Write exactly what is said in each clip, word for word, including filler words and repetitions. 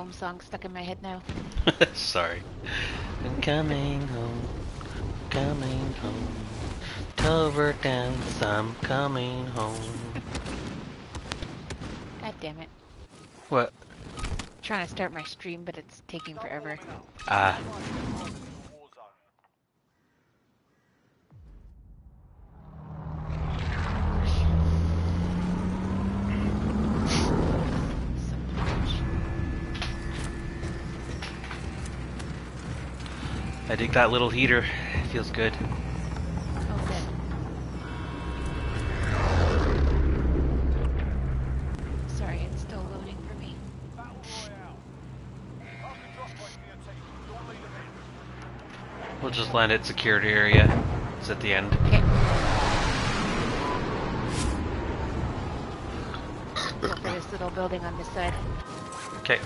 home song stuck in my head now. Sorry. I'm coming home, coming home. Tover dance, I'm coming home. God damn it. What? Trying to start my stream, but it's taking forever. Ah. I dig that little heater. It feels good. Oh, good. Sorry, it's still loading for me. We'll just land at security area. It's at the end. Okay. Go for this little building on this side. Okay.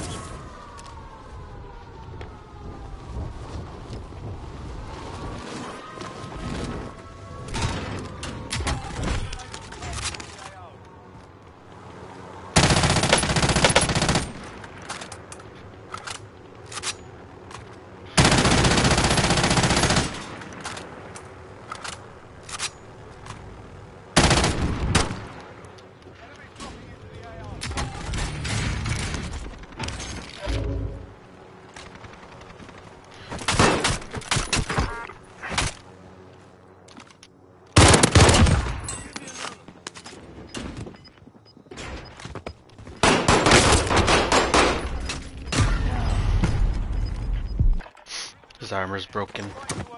His armor's broken.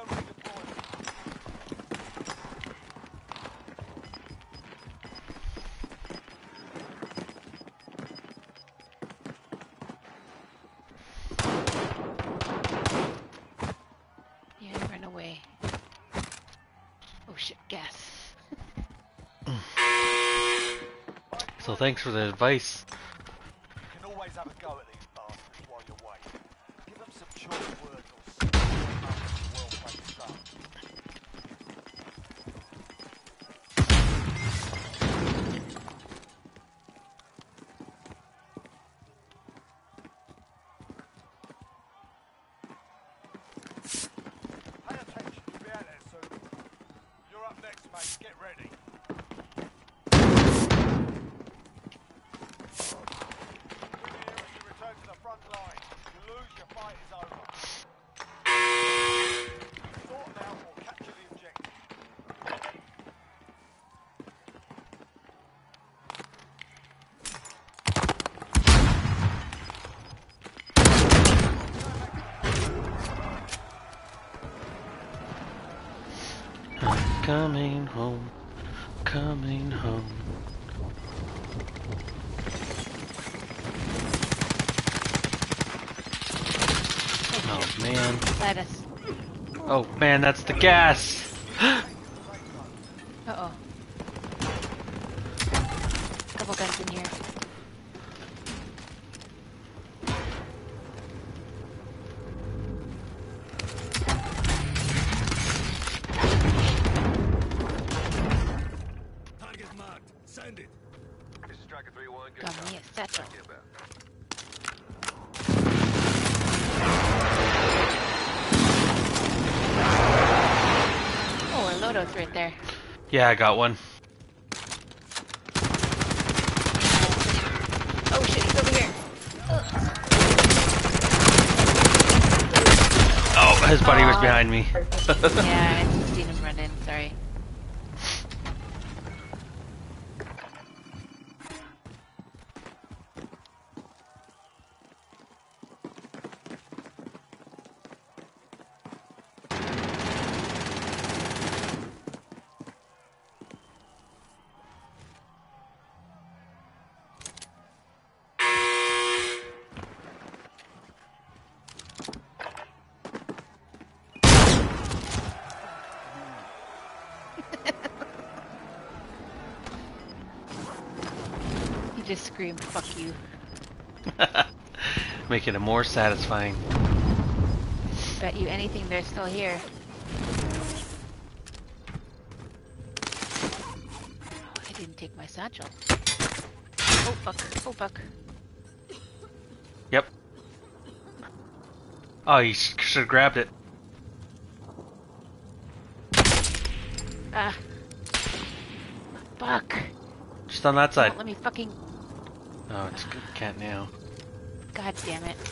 Yeah, run away. Oh shit, gas. So thanks for the advice. You can always have a go at these bastards while you're waiting. Give them some choice words or something. Well played stuff. Pay attention, you'll be out there soon. You're up next, mate. Get ready. Return to the front line. You lose, your fight is over. Sort them out or capture the objective. I'm coming home, coming home. Oh man. Let us. Oh man, that's the gas! Uh-oh. Couple guns in here. Target marked. Send it. This is Striker three one. Good Got me a satchel. Oh, a Lodo's right there. Yeah, I got one. Oh shit, he's over here. Oh, his buddy was Aw. behind me. Yeah, I just seen him run in, sorry. He just screamed, fuck you. Making it more satisfying. Bet you anything they're still here. Oh, I didn't take my satchel. Oh fuck, oh fuck. Yep. Oh, you should have grabbed it. Ah. Fuck. Just on that side. Don't let me fucking. Oh, it's good. Can't now. God damn it.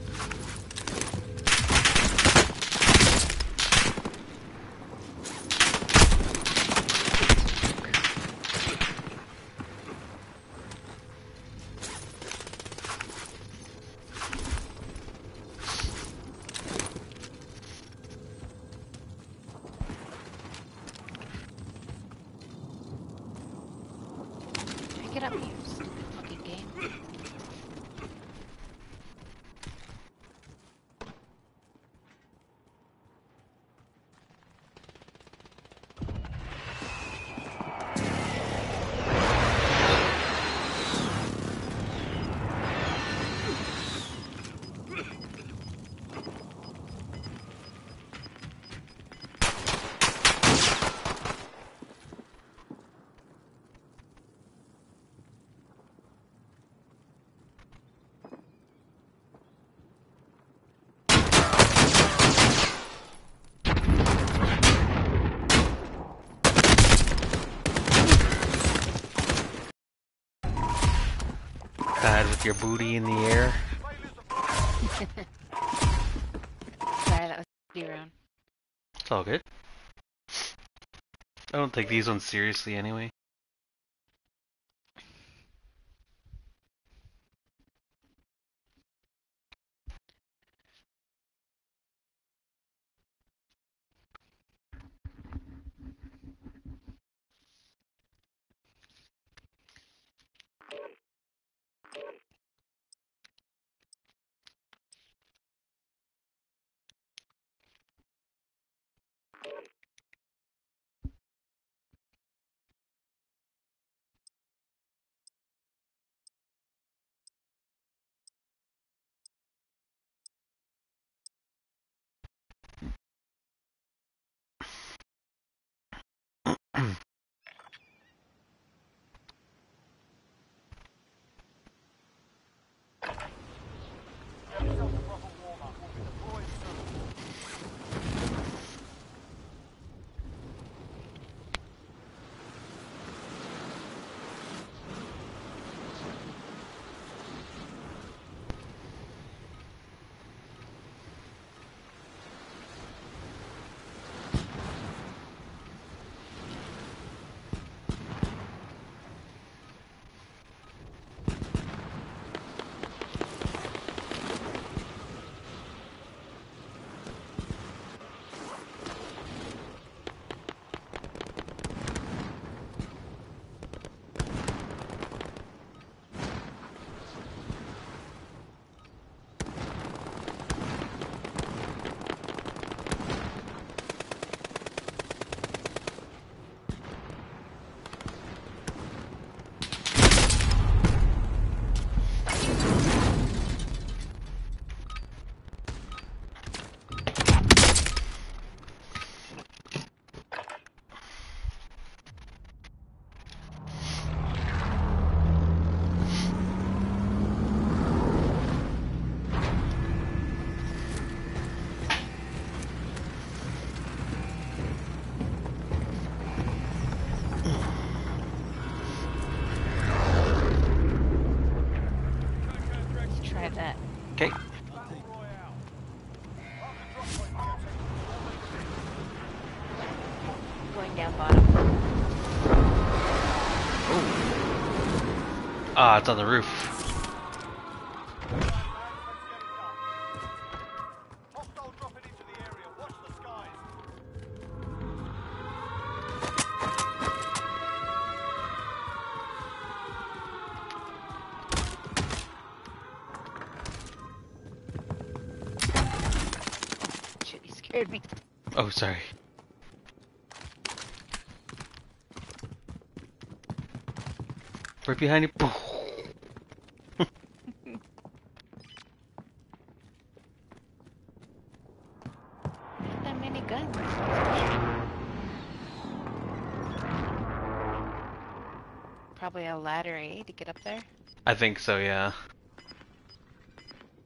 Pick it up, you stupid fucking game. Bad with your booty in the air. Sorry, that was a round. It's all good. I don't take these ones seriously anyway. Yourself a proper warm-up. We'll be deployed soon. Let's try that. Okay. Going down bottom. Ah, it's on the roof. Hostile dropping into the area. Watch the skies. Shit, he scared me. Oh, sorry. Right behind you. Not that many guns. Probably a ladder, eh, to get up there? I think so, yeah.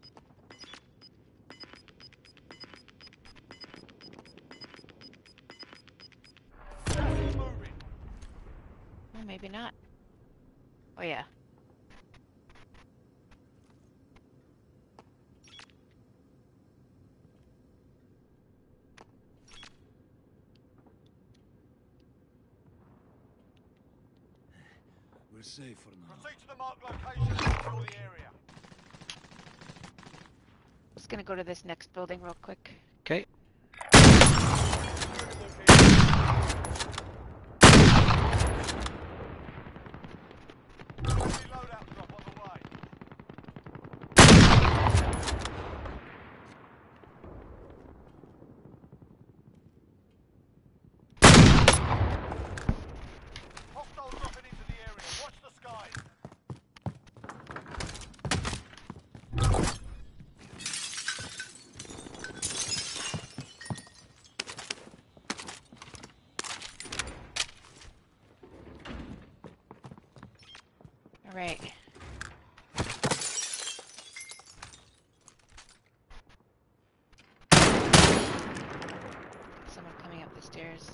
We're safe for now. Proceed to the marked location and secure the area. Just gonna go to this next building real quick. Okay. Loadout drop on the way. Hostile dropping into the area. Watch the skies. All right. Someone coming up the stairs.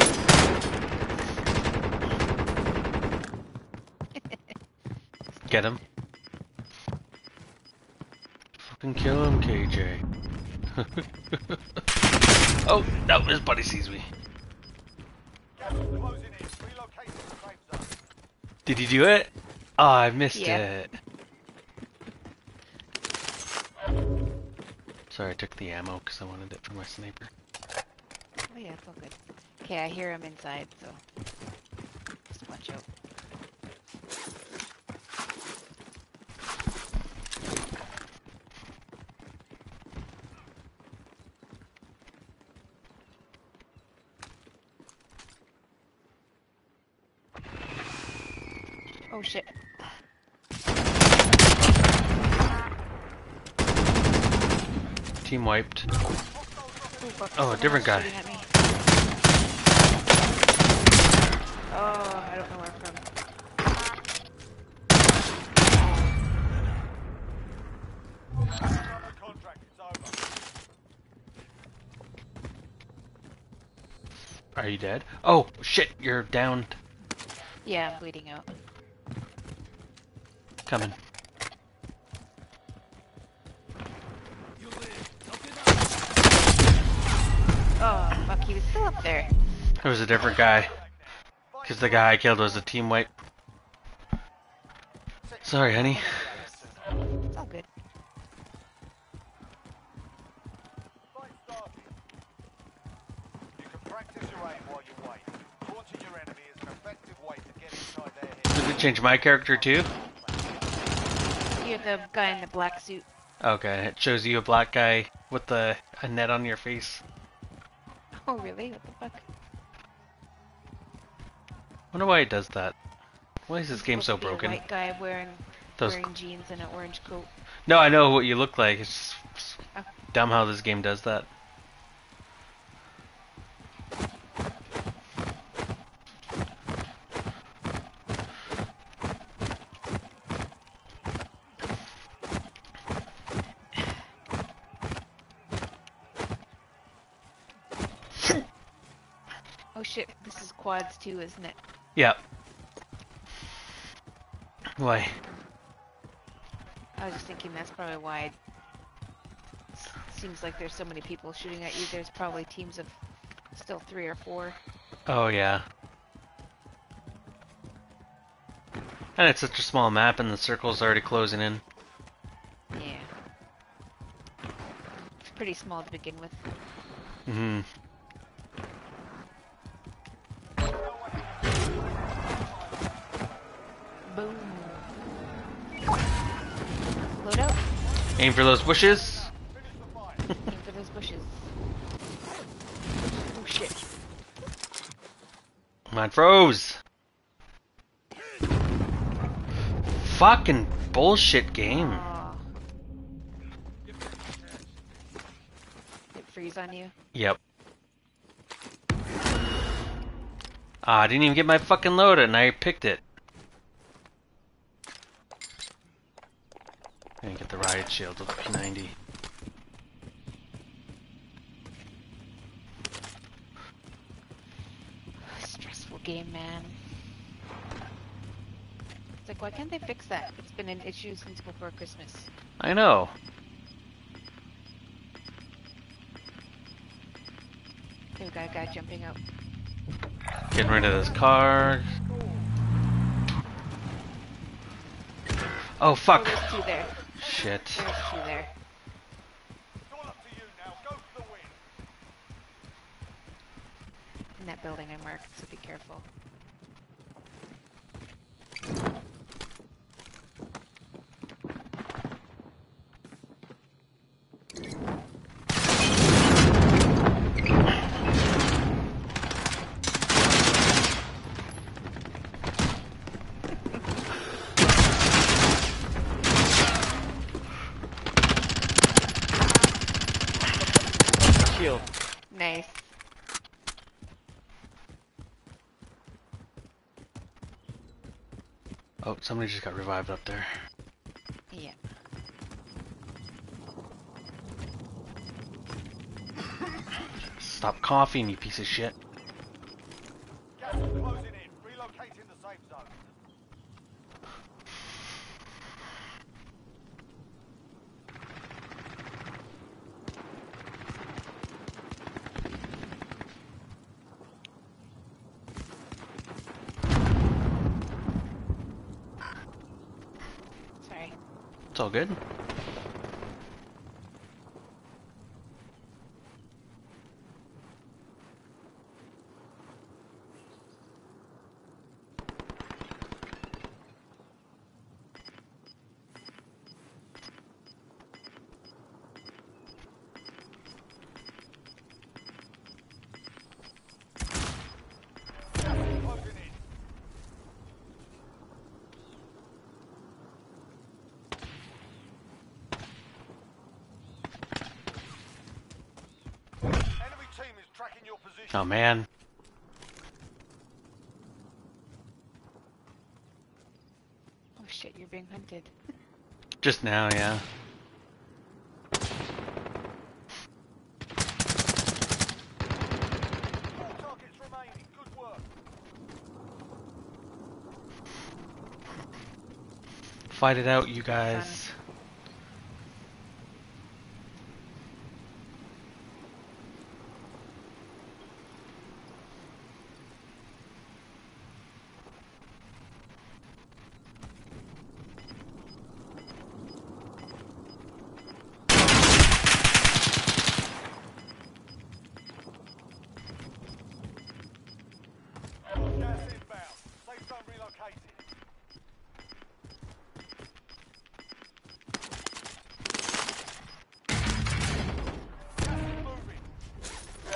Get him. Fucking kill him, K J. Oh, no, his buddy sees me. Gas is closing in. Relocating the safe zone. Did he do it? Oh, I missed Yeah. it. Sorry, I took the ammo because I wanted it for my sniper. Oh yeah, it's all good. Okay, I hear him inside, so just watch out. Oh shit. Team wiped. Ooh, fuck, Oh, a someone different else guy. shooting at me. Oh, I don't know where from. The contract is over. Are you dead? Oh, shit, you're down. Yeah, I'm bleeding out. Coming. You live. Knock it out. Oh, fuck, he was still up there. It was a different guy. Because the guy I killed was a team wipe. Sorry, honey. It's all good. Fight started. You can practice your aim while you wait. Taunting your enemy is an effective way to get inside their head. Did it change my character too? You're the guy in the black suit. Okay, it shows you a black guy with the a net on your face. Oh, really? What the fuck? Wonder why it does that. Why is this game Supposed so to be a broken? white guy wearing Those- wearing jeans and an orange coat. No, I know what you look like. It's just Oh. dumb how this game does that. Oh shit, this is quads too, isn't it? Yeah. Why? I was just thinking that's probably why it s- seems like there's so many people shooting at you. There's probably teams of still three or four. Oh yeah. And it's such a small map and the circle's already closing in. Yeah. It's pretty small to begin with. Mm-hmm. Boom. Load out. Aim for those bushes. Aim for those bushes. Oh shit. Mine froze. Fucking bullshit game. Aw. It freeze on you. Yep. Ah, I didn't even get my fucking load and I picked it. I didn't get the riot shield with the P ninety. Stressful game, man. It's like, why can't they fix that? It's been an issue since before Christmas. I know. Okay, we got a guy jumping out. Getting rid of this car. Oh Oh, fuck! there's two there. Shit. There's two there. It's all up to you now. Go for the win. In that building I marked, so be careful. Shield. Nice. Oh, somebody just got revived up there. Yeah. Stop coughing, you piece of shit. Gas is closing in. Relocating the safe zone. Sorry. It's all good. Gas is closing in. Enemy team is tracking your position. Oh man. Oh shit, you're being hunted. Just now, yeah. Four targets remaining. Good work. Fight it out, you guys. Gas inbound. Safe zone relocated. Gas is moving.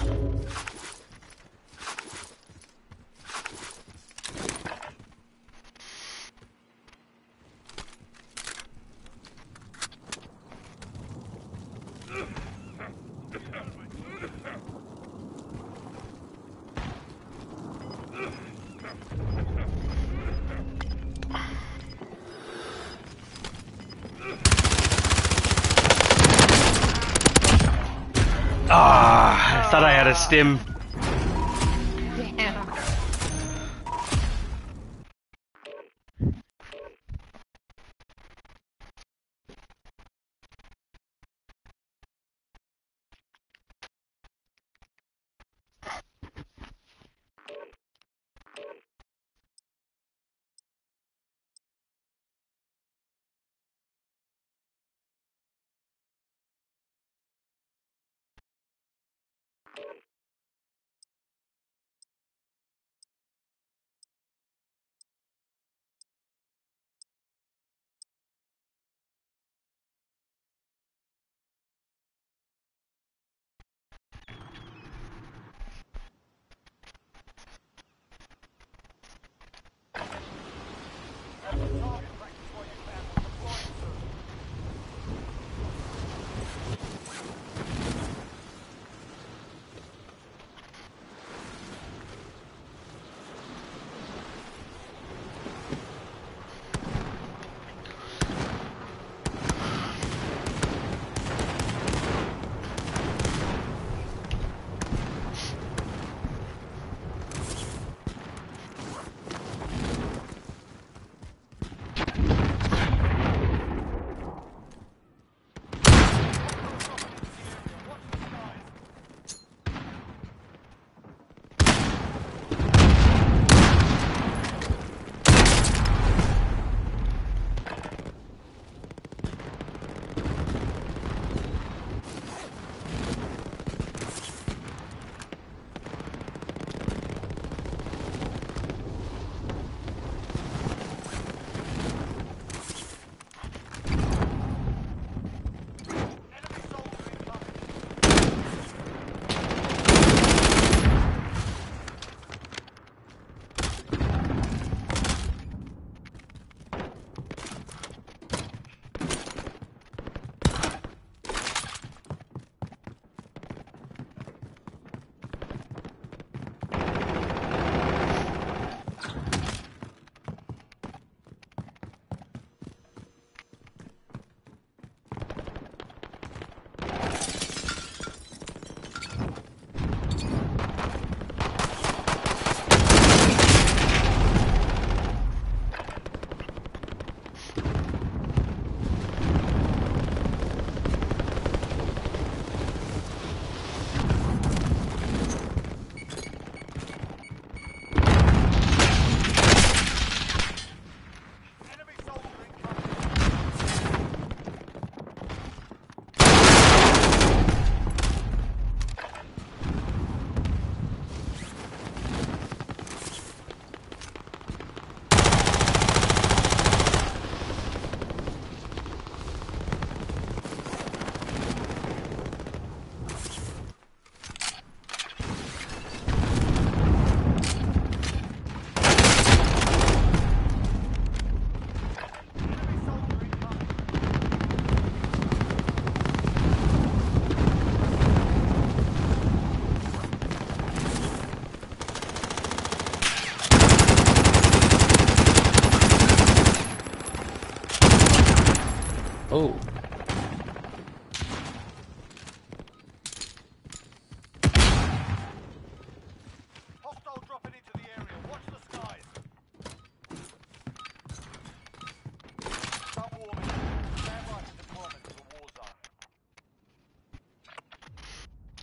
Ah, I thought I had a stim. Damn.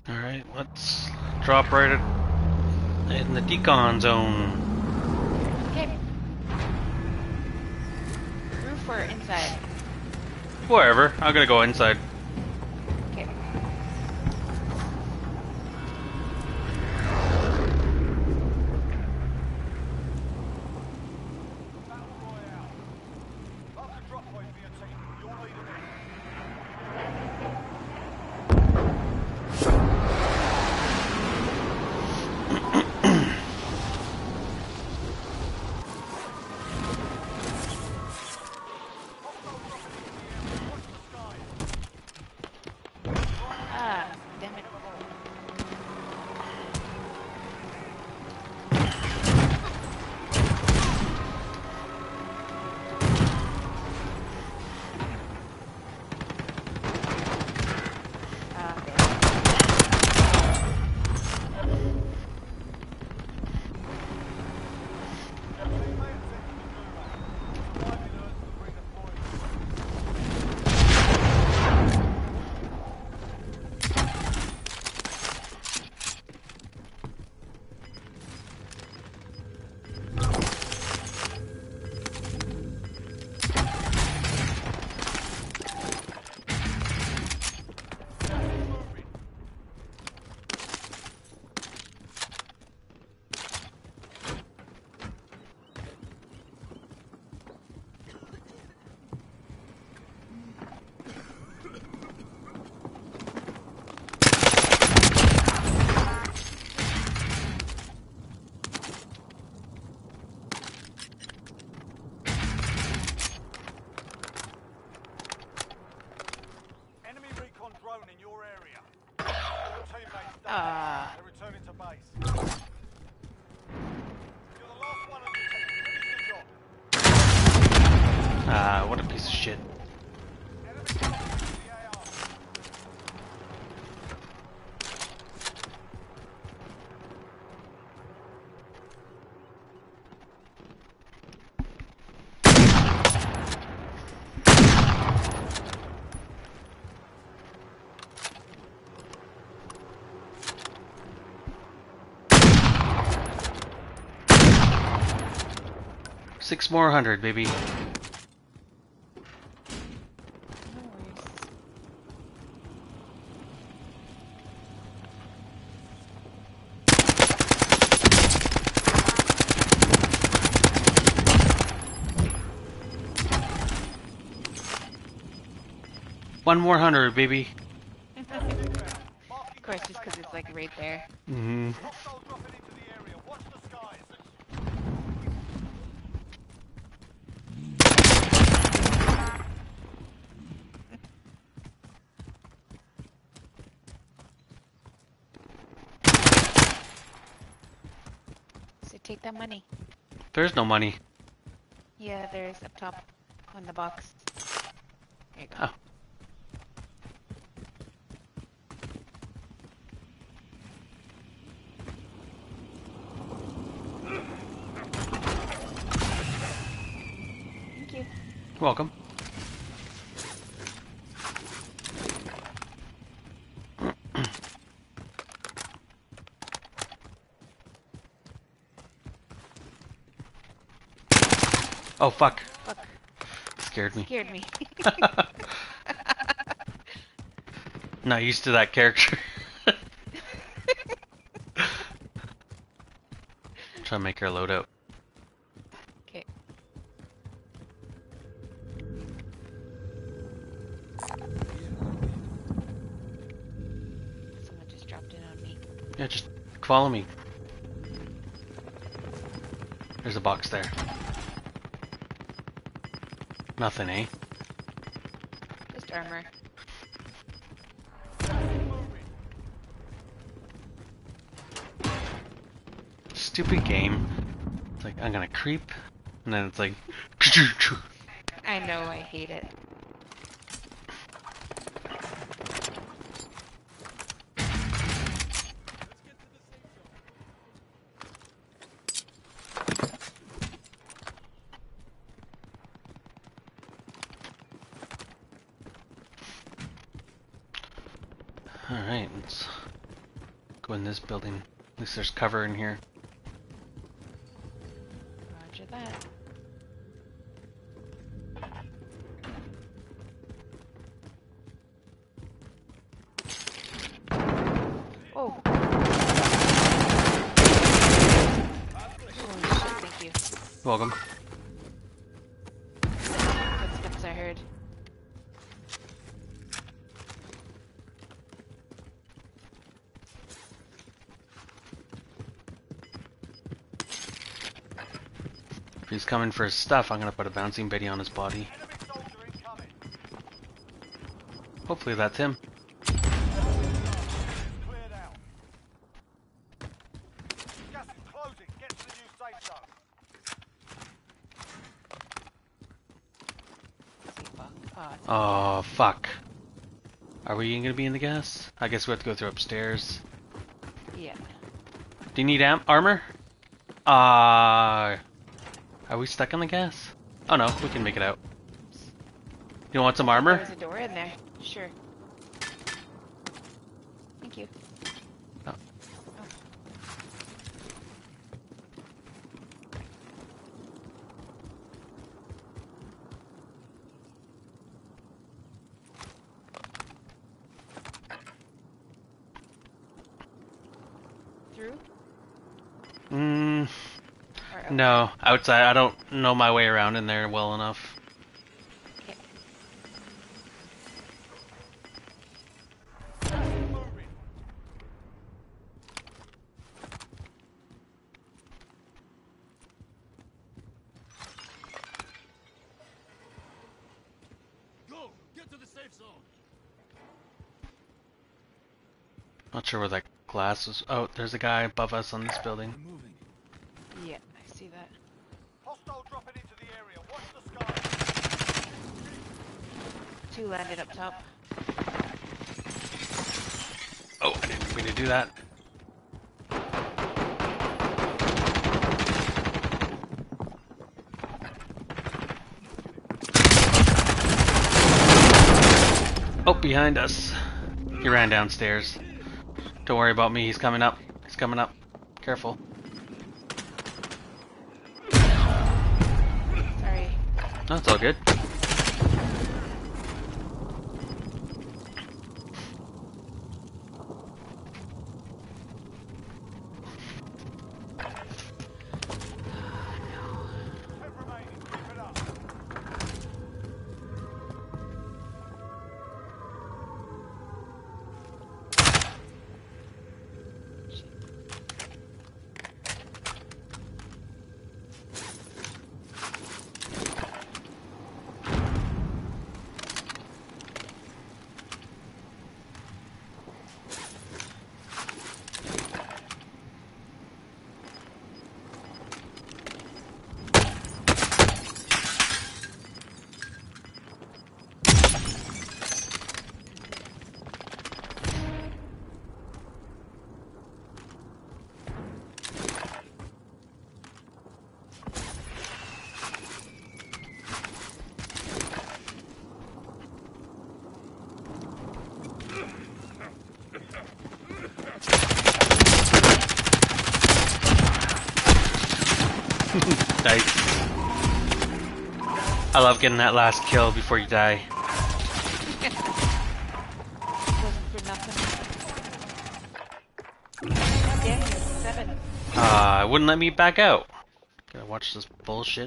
Alright, let's drop right at, in the decon zone. Okay. Roof or inside? Wherever. I'm gonna go inside. Okay. Battle Royale. Mark a drop point for your team. You'll lead them in. Ah, damn it. Ah, Enemy recon drone in your area. Your teammates died. Ah. They're returning to base. You're the last one on your team. Finish the job. Ah, what a piece of shit. Enemy dropping into the A R. Six more hundred, baby. no worries. One more hundred, baby. Of course, just because it's like right there. Mm-hmm. Hostile dropping into the area. Watch the skies. So take that money. There's no money. Yeah, there's up top on the box. There you go. Oh. Thank you. Welcome. Oh fuck. Fuck. Scared me. Scared me. Not used to that character. Try to make her load out. Okay. Someone just dropped in on me. Yeah, just follow me. There's a box there. Nothing, eh? Just armor. Stupid game. It's like, I'm gonna creep, and then it's like... I know, I hate it. Alright, let's Go in this building. At least there's cover in here. Roger that. Oh. Holy shit, thank you. Welcome. Footsteps I heard. If he's coming for his stuff, I'm gonna put a bouncing Betty on his body. Enemy soldier incoming. Hopefully that's him. Cleared out. Gas is closing. Get to the new safe zone. See, fuck. Oh, it's- Oh, fuck. Are we gonna be in the gas? I guess we have to go through upstairs. yeah. Do you need am armor? Uh, are we stuck in the gas? Oh no, we can make it out. You want some armor? There's a door in there. Sure. Thank you. Oh. Oh. Through? Mm, Or out? no, outside. I don't know my way around in there well enough. Okay. Moving. Go! Get to the safe zone! Not sure where that glass was. Oh, there's a guy above us on this building. I'm moving. Yeah, I see that. Hostile dropping into the area. Watch the sky. Two landed up top. Oh, I didn't mean to do that. Oh, behind us. He ran downstairs. Don't worry about me, he's coming up. He's coming up. Careful. Sorry. No, it's all good. Ten remaining. Keep it up. Nice. I love getting that last kill before you die. Wasn't for nothing. Dang, seven. Ah, uh, wouldn't let me back out. Gotta watch this bullshit.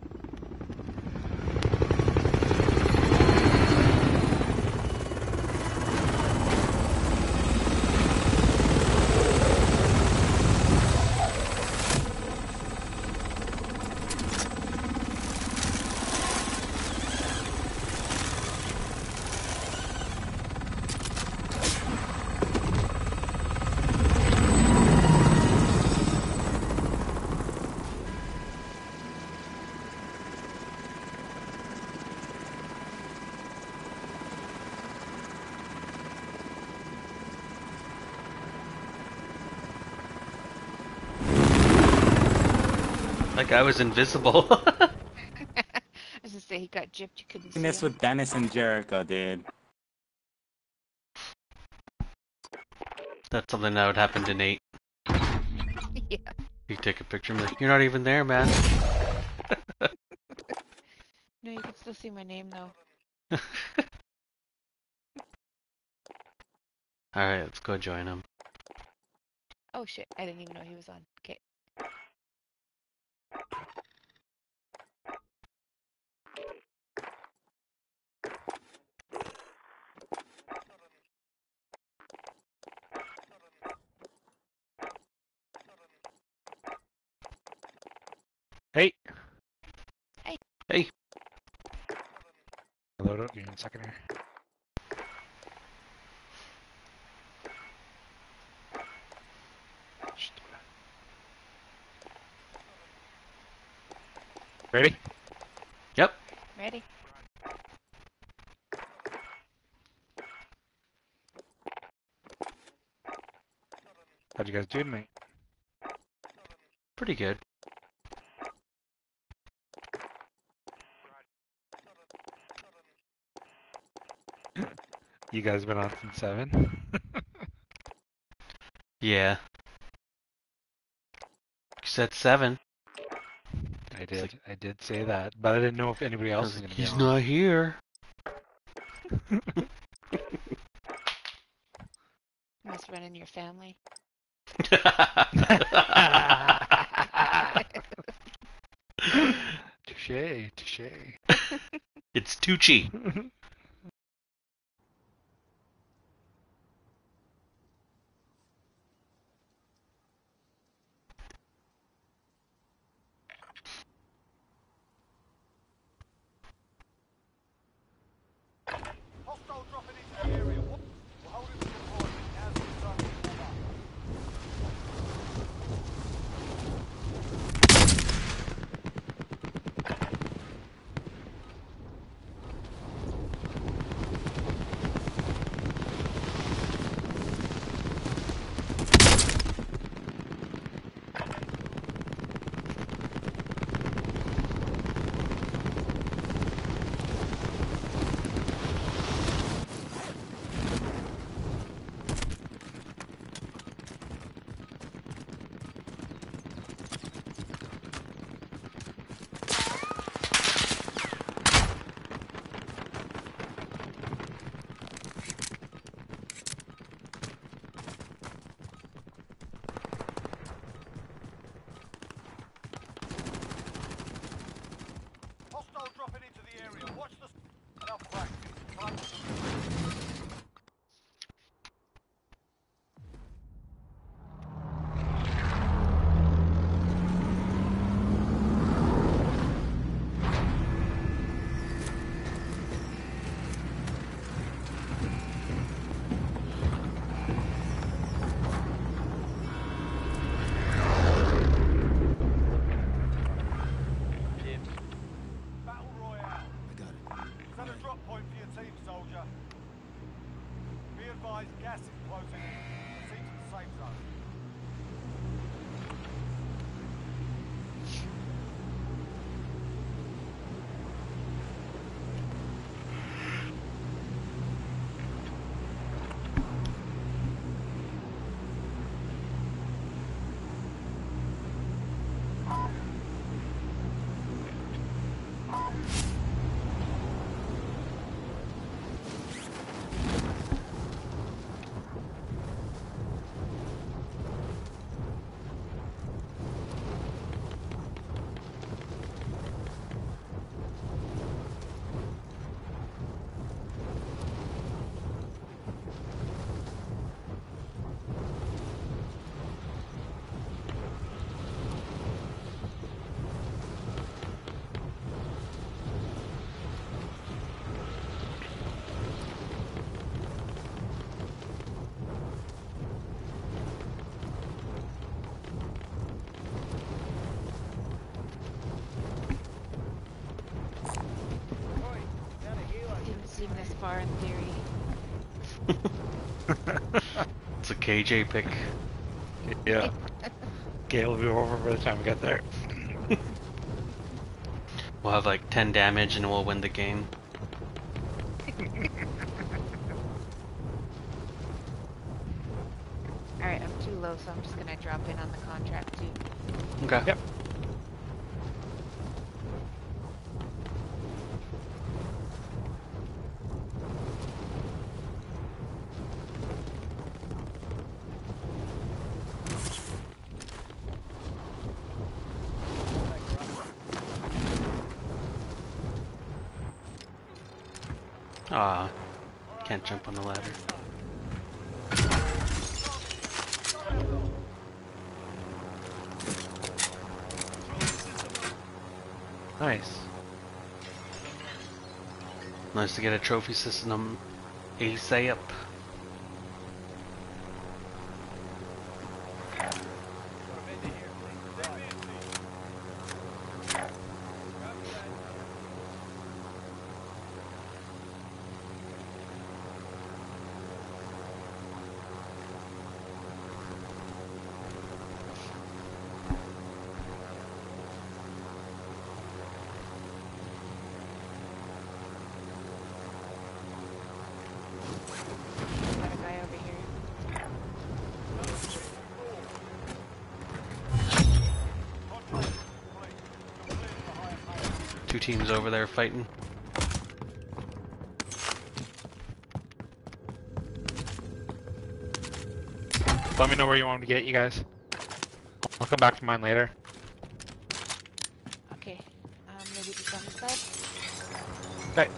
That guy was invisible. I was gonna say he got gypped, you couldn't see This him. with Dennis and Jericho, dude. That's something that would happen to Nate. Yeah. You take a picture and be like, you're not even there, man. No, you can still see my name though. Alright, let's go join him. Oh shit, I didn't even know he was on. Okay. Hey. Hey. Hey. Load up. Give me a second here. Ready? Yep. Ready? How'd you guys do tonight? Pretty good. You guys been on since seven? Yeah. You said seven. I did. I did say that, but I didn't know if anybody I else was was like, gonna be he's on. not here. Must run in your family. Touche, touche. It's Tucci. Hostile dropping into the area. What? We're holding the deployment. Now's the time to warm up. Hostile dropping into the area. Watch the... Enough practice. Time to... Battle Royale. I got it. Set a drop point for your team, soldier. Be advised, gas is closing in. Proceed to the safe zone. Didn't seem this far in theory. It's a K J pick. Yeah. Gale will be over by the time we get there. We'll have like ten damage and we'll win the game. too low, so I'm just gonna drop in on the contract too. Okay. Yep. Ah, can't jump on the ladder. Nice. Nice to get a trophy system ASAP. Got a guy over here. Two teams over there fighting. Let me know where you want me to get you guys. I'll come back to mine later. Okay. Um, maybe just on this side? Okay.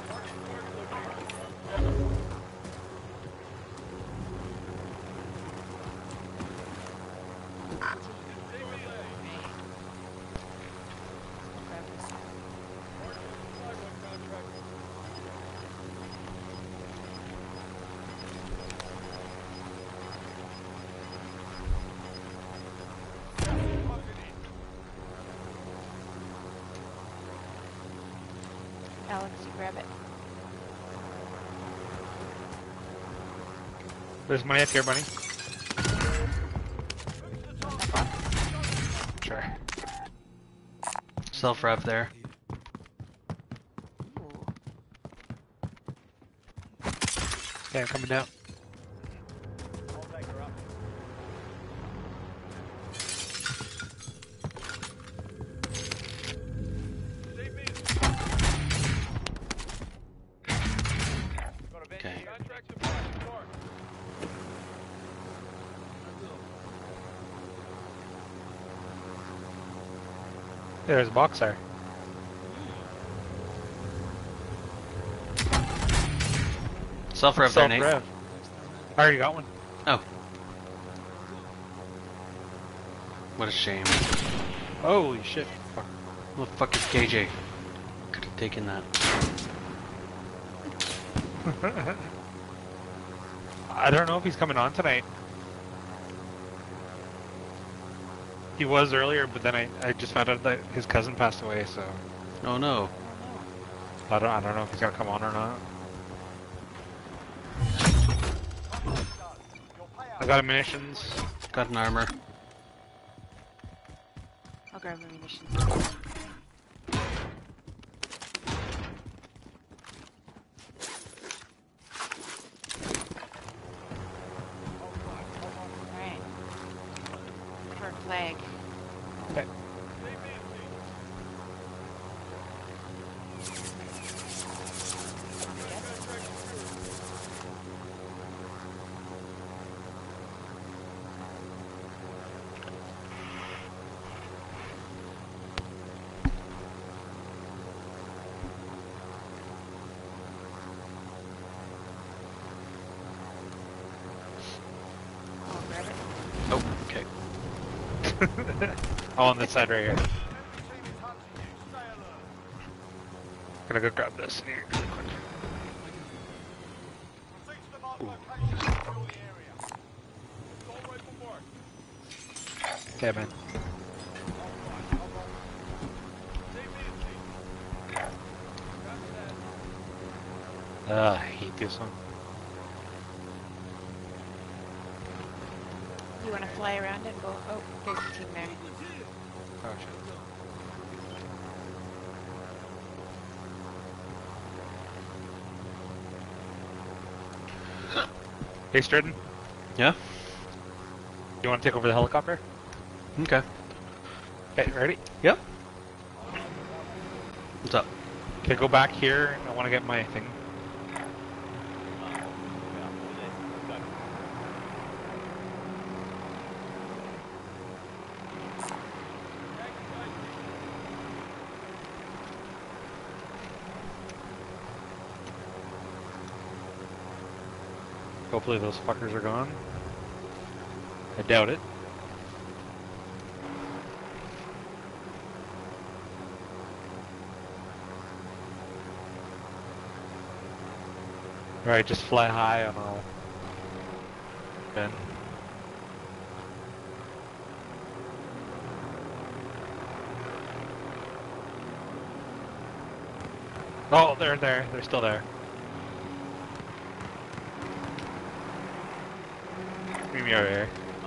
Alex, you grab it. There's money up here, buddy. Sure. Self-rev there. Ooh. Okay, I'm coming down. Okay. There's a box there. Self-rev there, Nate. Self-rev. I already got one. Oh. What a shame. Holy shit. Fuck. What the fuck is K J? Could have taken that. I don't know if he's coming on tonight. He was earlier, but then I, I just found out that his cousin passed away, so Oh no. I don't I don't know if he's gonna come on or not. I got munitions. Got an armor. I'll grab my munitions. Alright. For a flag. Okay. I'll grab it. Oh, okay. Oh, on this side right here. Gonna go grab this here really quick. Okay, man. Ah, I hate this one. You want to fly around and go? Oh, there's a team there. Oh shit. Hey, Stratton. Yeah? You want to take over the helicopter? Okay. Okay, ready? Yep. What's up? Okay, go back here. I want to get my thing. Hopefully those fuckers are gone. I doubt it. Alright, just fly high and I'll bend. Oh, they're there. They're still there. Meet me over here.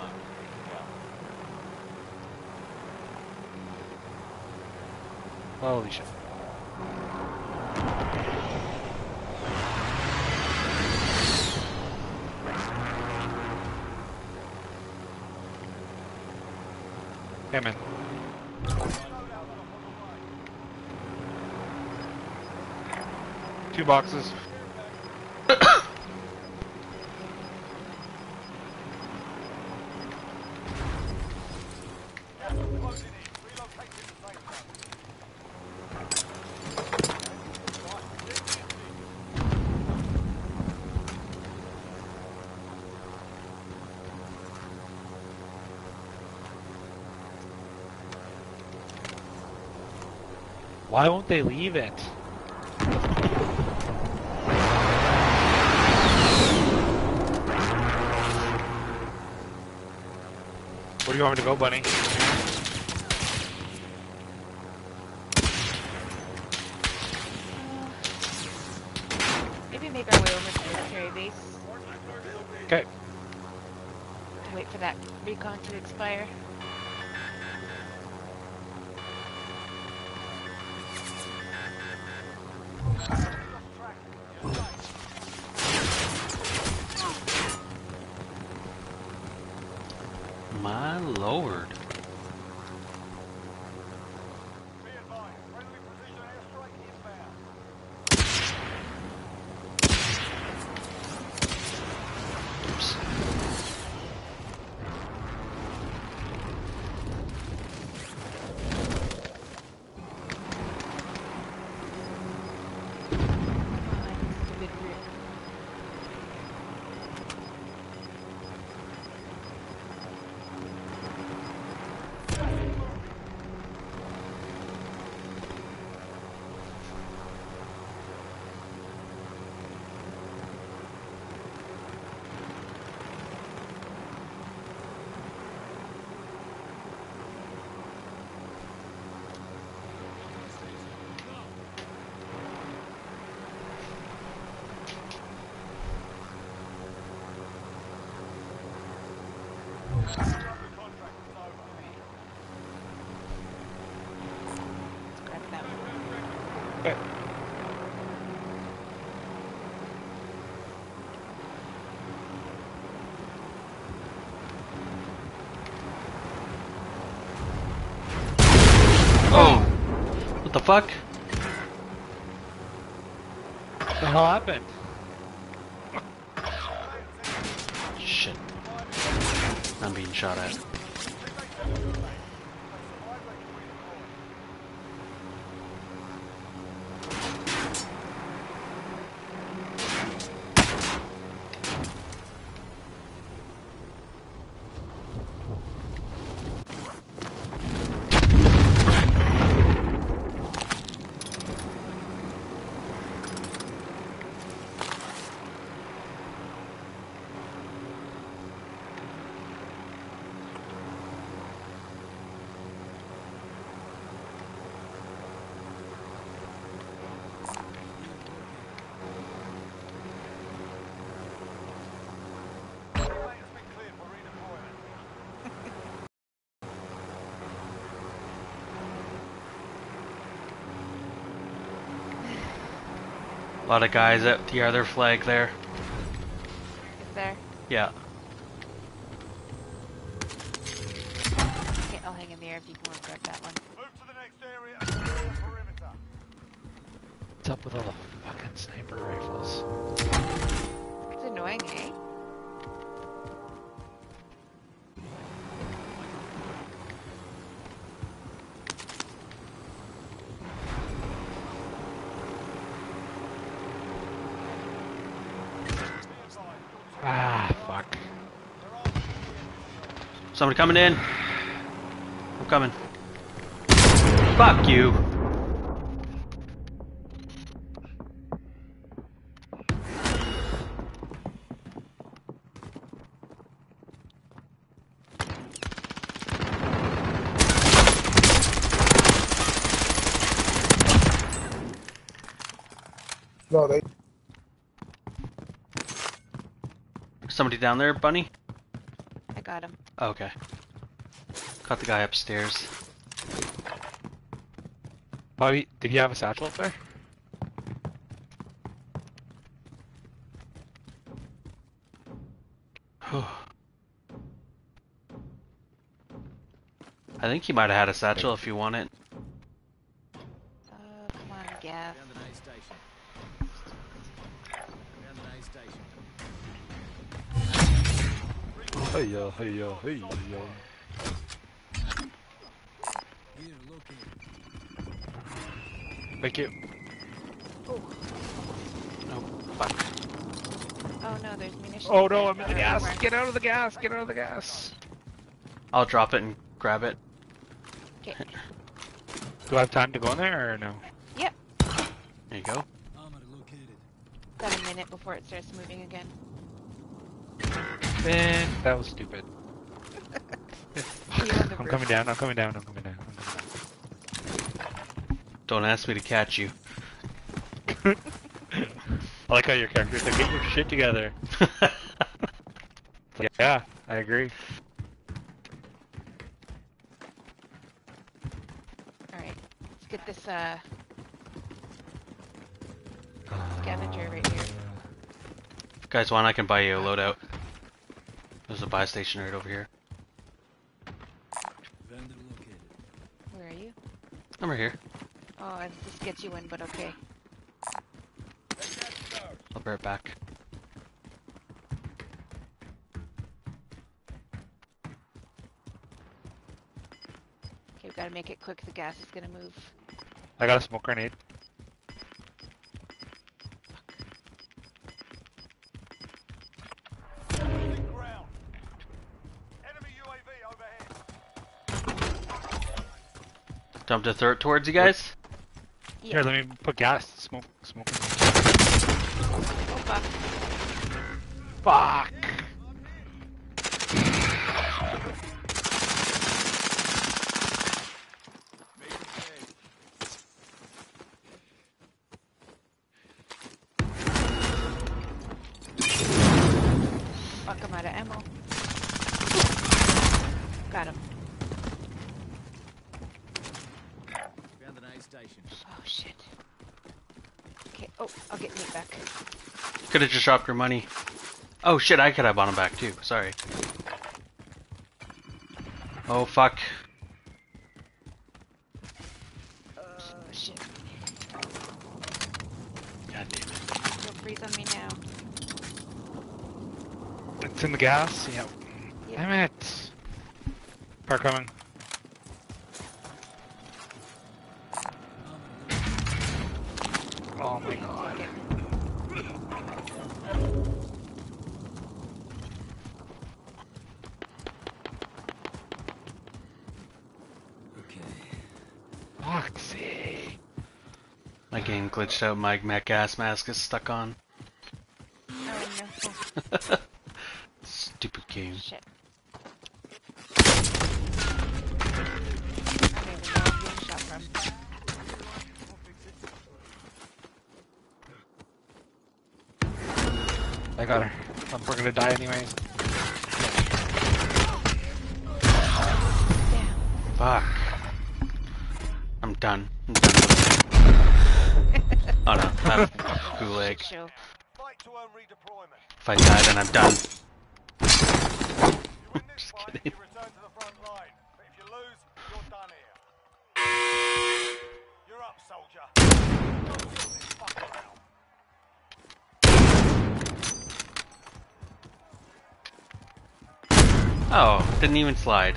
Holy shit. Hey man. Two boxes. Why won't they leave it? Where do you want me to go, Bunny? Maybe make our way over to the military base. Okay. Wait for that recon to expire. My lord. Be advised, friendly precision airstrike inbound. Oops. Stupid route. Grab that one. Okay. Oh! What the fuck? What the hell happened? Shit. I'm being shot at. A lot of guys at the other flag there. Is there? Yeah. there if you can grab that one. Move to the next area and secure the perimeter. What's up with all the fucking sniper rifles? It's annoying, eh? Ah, fuck. Somebody coming in. I'm coming. Fuck you. No, they. Somebody down there, Bunny? I got him. Oh, okay. Caught the guy upstairs. Bobby, did you have a satchel up there? I think he might have had a satchel if you want it. Uh, come on, Gav. Found an aid station. Found an aid station. Hey yo, hey yo, hey yo. Here, located. Thank you. Oh, Oh, fuck. oh no, there's munitions. Oh no, there. I'm in the Or gas. armor. Get out of the gas. Get out of the gas. I'll drop it and grab it. Okay. Do I have time to go in there or no? Yep. There you go. Armor located. Got a minute before it starts moving again. Man, that was stupid. You on the I'm roof. coming down. I'm coming down. I'm coming down. I'm coming Don't ask me to catch you. down. I like how your character's like, get your shit together. It's like, yeah, I agree. Alright, let's get this, uh, scavenger right here. Guys, want I can buy you a loadout. There's a buy station right over here. Vendor located. Where are you? I'm right here. Oh, I just get you in, but okay. I'll be right back. Okay, we gotta make it quick. The gas is gonna move. I got a smoke grenade. Losing ground. Enemy U A V overhead. Time to throw it towards you guys. Yeah. Here, let me put gas. Smoke. Smoke. Oh, fuck. Fuck. Fuck, I'm out of ammo. Got him. Found an aid station. Oh, shit. Okay, oh, I'll get Nate back. Could have just dropped your money. Oh shit, I could have bought him back too. Sorry. Oh fuck. Oh, shit. God damn it. Don't freeze on me now. It's in the gas. Yep. Yep. Damn it. Car coming. Oh my god. Take it. Okay. Fuck's sake. My game glitched out. My ma- gas mask is stuck on. Oh, no. Stupid game. Shit. I don't even know where I'm being shot from. I got her. Um, We're gonna die anyways. Damn. Fuck. I'm done. I'm done. Oh no, I'm gulag. Shit show. Fight to earn redeployment. If I die, then I'm done. You win this Just fight, kidding. you return to the front line. But if you lose, you're done here. You're up, soldier. Go sort this fucker out. Oh, didn't even slide.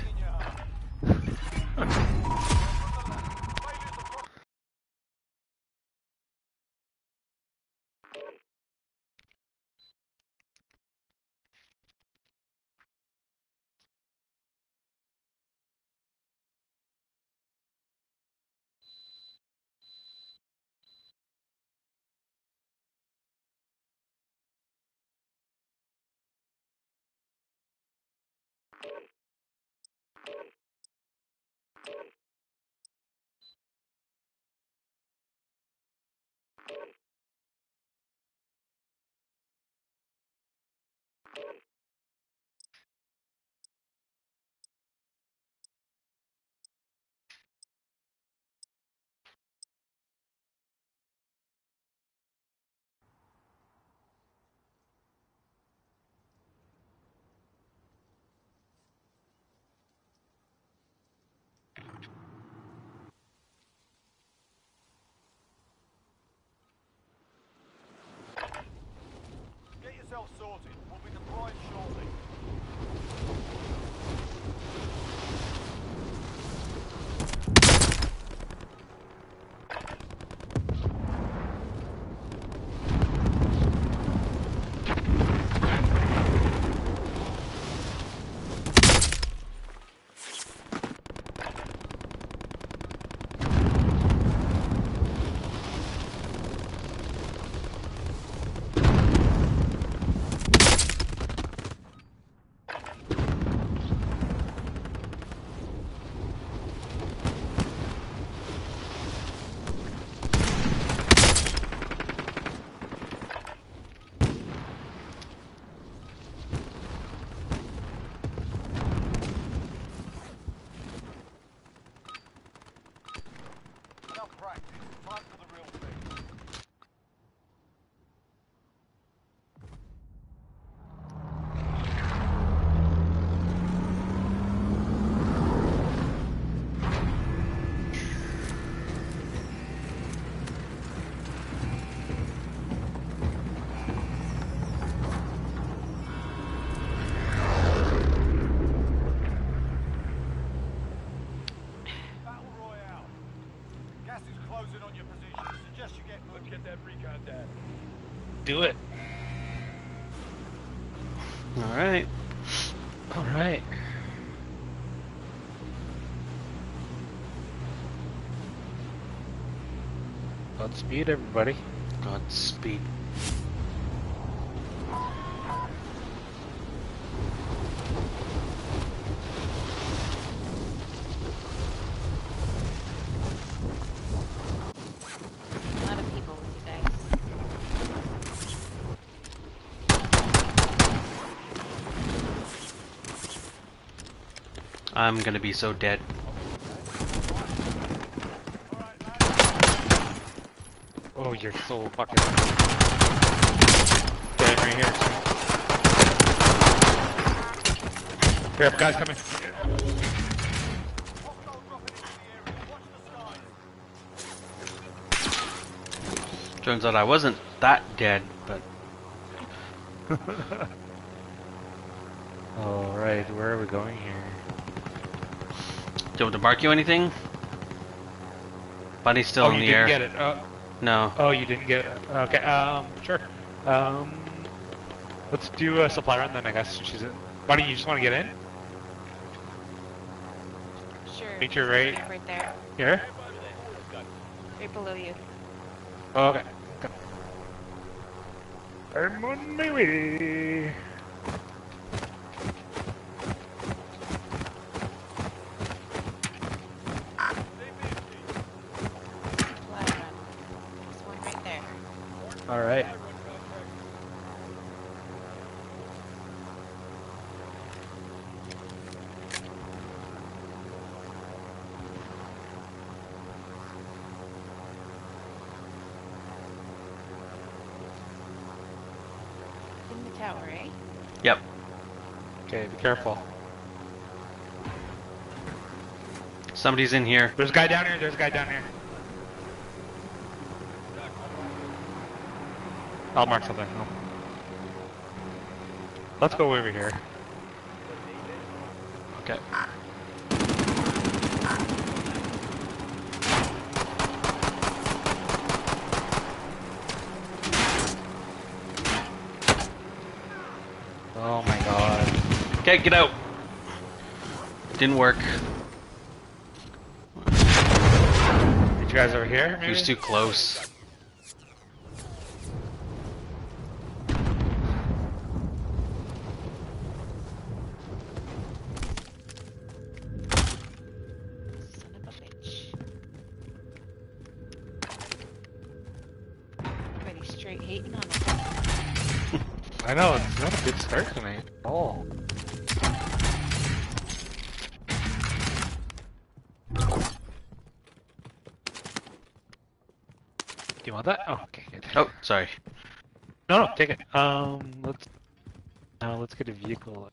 Get yourself sorted. We'll be deploying shortly. Enough practice. Time for the real thing. Battle Royale. Gas is closing on your position. Suggest you get moving. Get that recon data. Do it. Alright. Alright. Godspeed, everybody. Godspeed. A lot of people with you guys. I'm gonna be so dead. Oh, you're so fucking. Dead right here. Here, guys, come in. Hostile dropping into the area. Watch the skies. Turns out I wasn't that dead, but Alright, where are we going here? do you want to mark you anything? Bunny's still oh, in you the didn't air. get it. Oh, No. oh, you didn't get it. Okay, um, sure. Um, let's do a supply run then, I guess. She's in. Bunny, you just want to get in? Sure. Meet you right Right there. here? Right below you. Oh, okay. Okay. I'm on my way. Fly run. This one right there. Alright. In the tower, eh? Yep. Okay, be careful. Somebody's in here. There's a guy down here. There's a guy down here. I'll mark something. Oh. Let's go over here. Okay. Oh my god. Okay, get out. Didn't work. You guys over here? He Maybe? was too close. Son of a bitch. Everybody straight hating on us. I know, it's not a good start tonight. Oh. Do you want that? Oh, okay, good. Oh, sorry. No, no, take it. Um, let's now let's get a vehicle.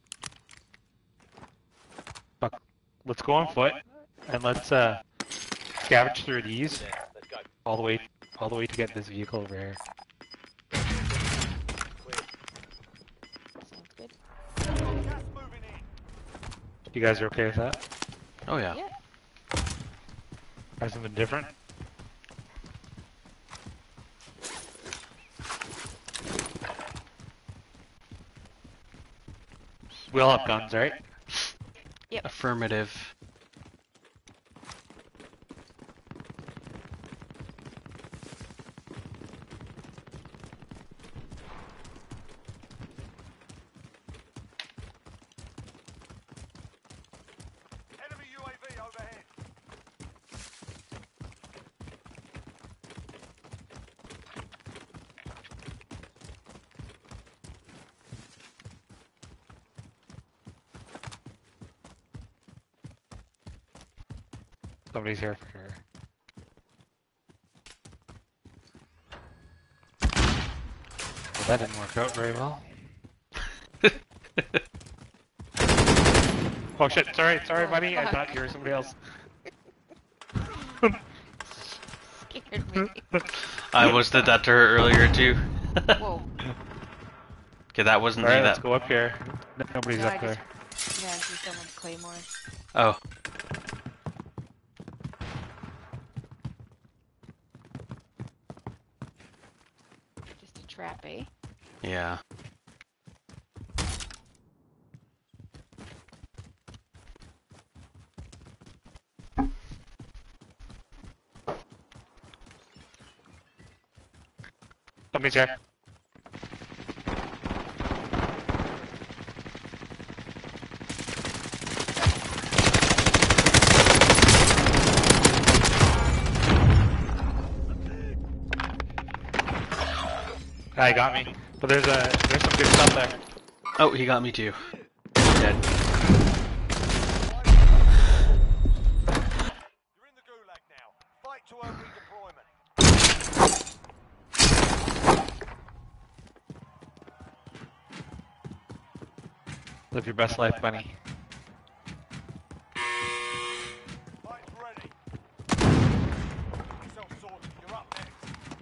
Fuck. Let's go on foot and let's uh scavenge through these all the way, all the way to get this vehicle over here. Sounds good. Gas moving in. You guys are okay with that? Oh yeah. Yeah. Try something different? We all have guns, right? Affirmative. Enemy U A V overhead. Somebody's here for sure. Well, that didn't work out very well. Oh shit, sorry, sorry buddy, I thought you were somebody else. Scared me. I almost did that to her earlier too. Whoa. Okay, that wasn't Alright, me. let's That. go up here. Nobody's No, I up there. just ran through someone's claymore. Oh, Just a trap, eh? yeah. Somebody's here. Guy got me. But there's a there's some good stuff there. Oh, he got me too. Dead. You're in the gulag now. Fight to earn redeployment. Live your best life, bunny. Fight's ready. Yourself sorted. You're up next.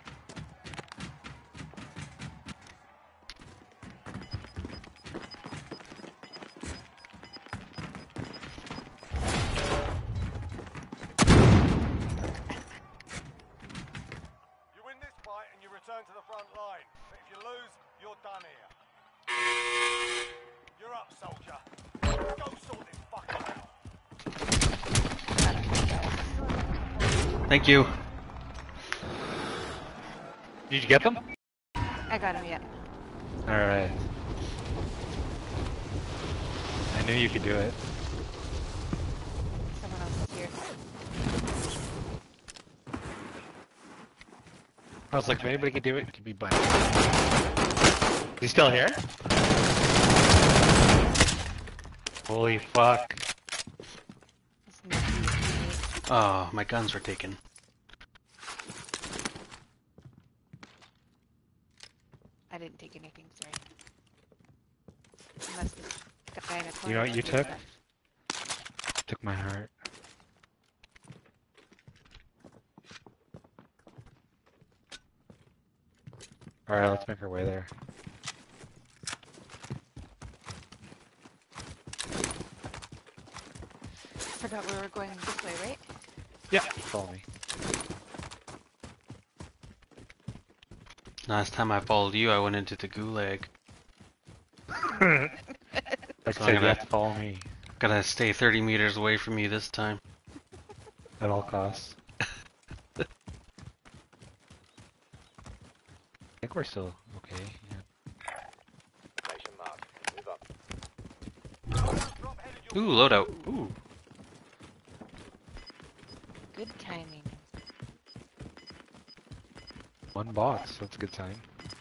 You win this fight and you return to the front line. But if you lose, you're done here. You're up, soldier. Go sort this fucker out. Thank you. Did you get them? I got him, yeah. Alright. I knew you could do it. Someone else is here. I was like, if anybody could do it, it could be bunny. Is he still here? Holy fuck. This must be a teammate. Oh, my guns were taken. I didn't take anything, sorry. Unless this guy in a corner You know what you took took? that. Took my heart. Alright, let's make our way there. Forgot we were going this way, right? Yeah, follow me. Last time I followed you, I went into the gulag. Like I So I'm said, you gonna- have to follow me Gotta stay thirty meters away from you this time. at all costs. I think we're still okay. Yeah. Station marked. Move up. Drop headed your Ooh, loadout. Ooh, Good timing. one box. That's a good sign.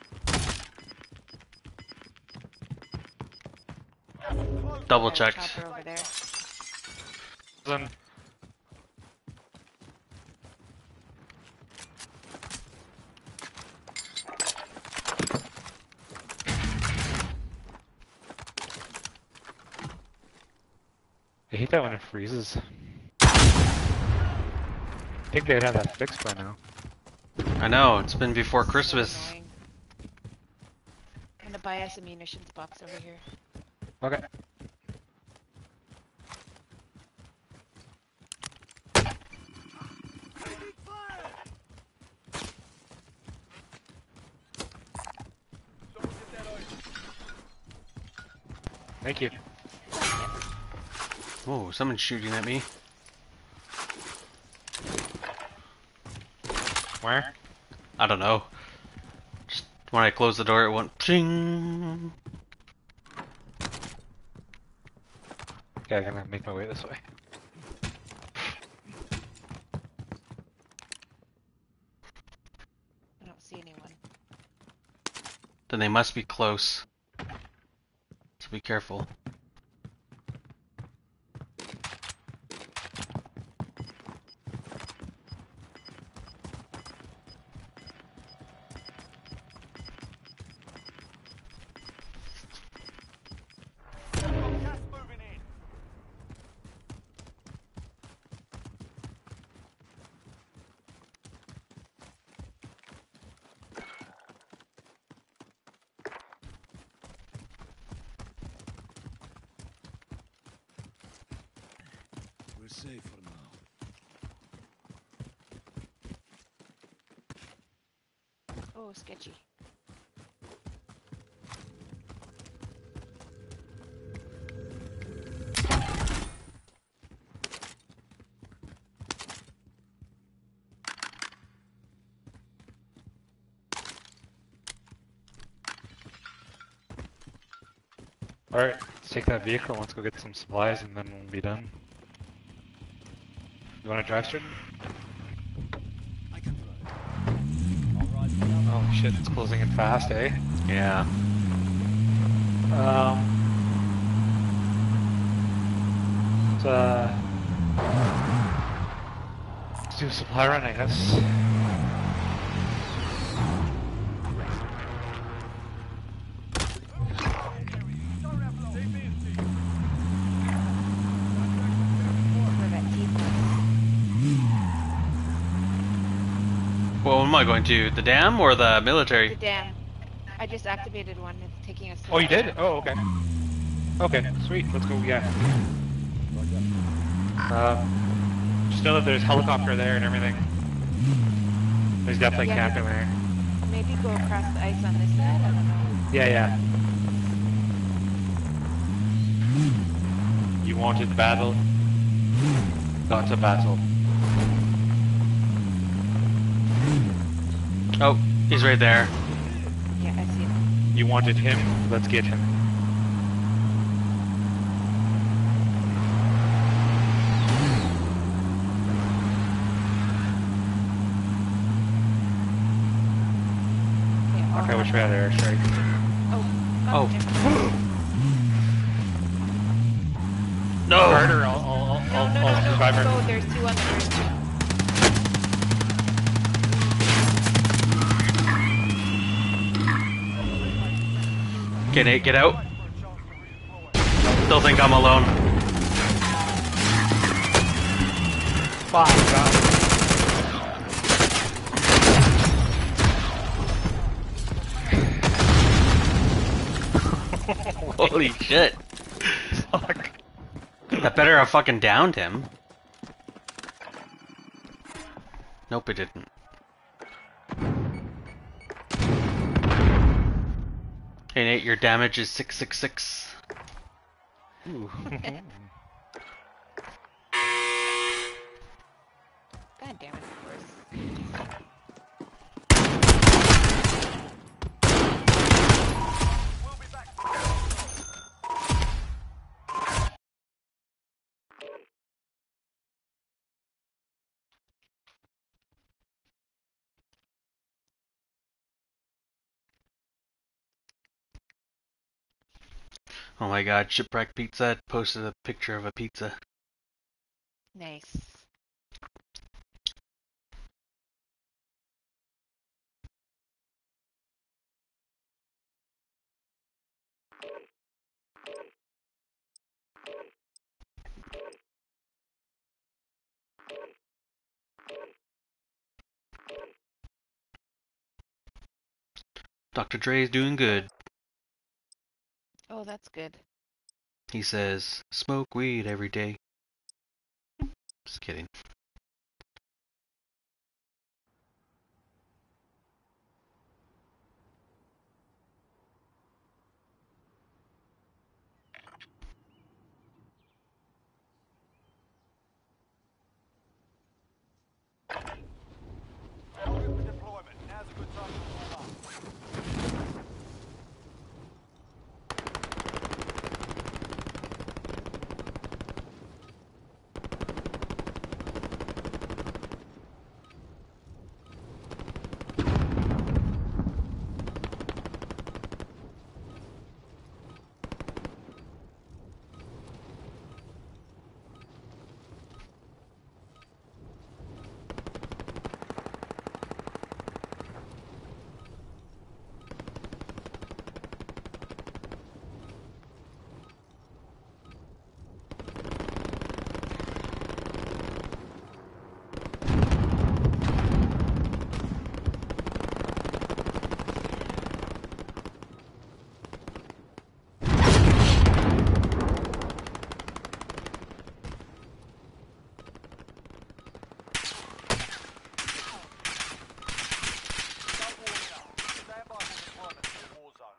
Double Got a checked. chopper over there. Then I hate that when it freezes. I think they'd have that fixed by now. I know, it's been before So Christmas. annoying. I'm gonna buy us a munitions box over here. Okay. Thank you. Whoa, someone's shooting at me. Where? I don't know. Just when I closed the door, it went ping. Yeah, I'm gonna make my way this way. I don't see anyone. Then they must be close. So be careful. gas moving in. We're safe for now. Oh, sketchy. Alright, let's take that vehicle, let's go get some supplies, and then we'll be done. You wanna drive, Stricken? I can drive. All right, well, Oh shit, it's closing in fast, eh? Yeah. Um... Let's, uh... Let's do a supply run, I guess. Where that teeth was. Well, am I going to? The dam or the The military? dam. I just activated one. It's taking us. to Oh, the you did? dam. Oh, okay. Okay, sweet, let's go, yeah. Um, just know that there's helicopter there and everything. There's definitely Yeah. camping there. Maybe go across the ice on this side. I don't know. Yeah, yeah. You wanted battle? Got to battle. Oh, he's right there. Yeah, I see him. You wanted him? Let's get him. Yeah, Okay, I'll- which way are there? Strike. Oh. Oh. okay. No! Carter, I'll, I'll, No, I'll, no, no, I'll no. survive her. Go. There's two on the first. Okay, Nate, get out. Still think I'm alone. Fuck, God. Holy shit. Fuck. That better have fucking downed him. Nope, it didn't. Hey Nate, your damage is six six six. Ooh. God damn it, of course. We'll be back. Oh my god, Shipwreck Pizza posted a picture of a pizza. Nice. Doctor Dre is doing good. Oh, that's good. He says, smoke weed every day. Just kidding. Target for deployment. Now's a good time to warm up. Start warming up. Stand by for deployment to the war zone.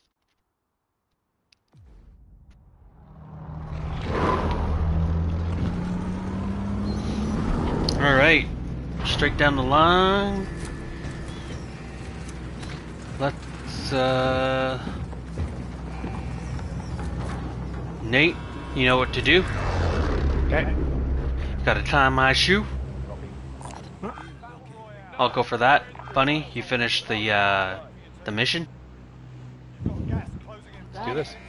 Alright, straight down the line. Let's, uh... Nate, you know what to do? Okay. Gotta tie my shoe. I'll go for that. Bunny, you finished the, uh, the mission? Got gas closing in. Let's do this.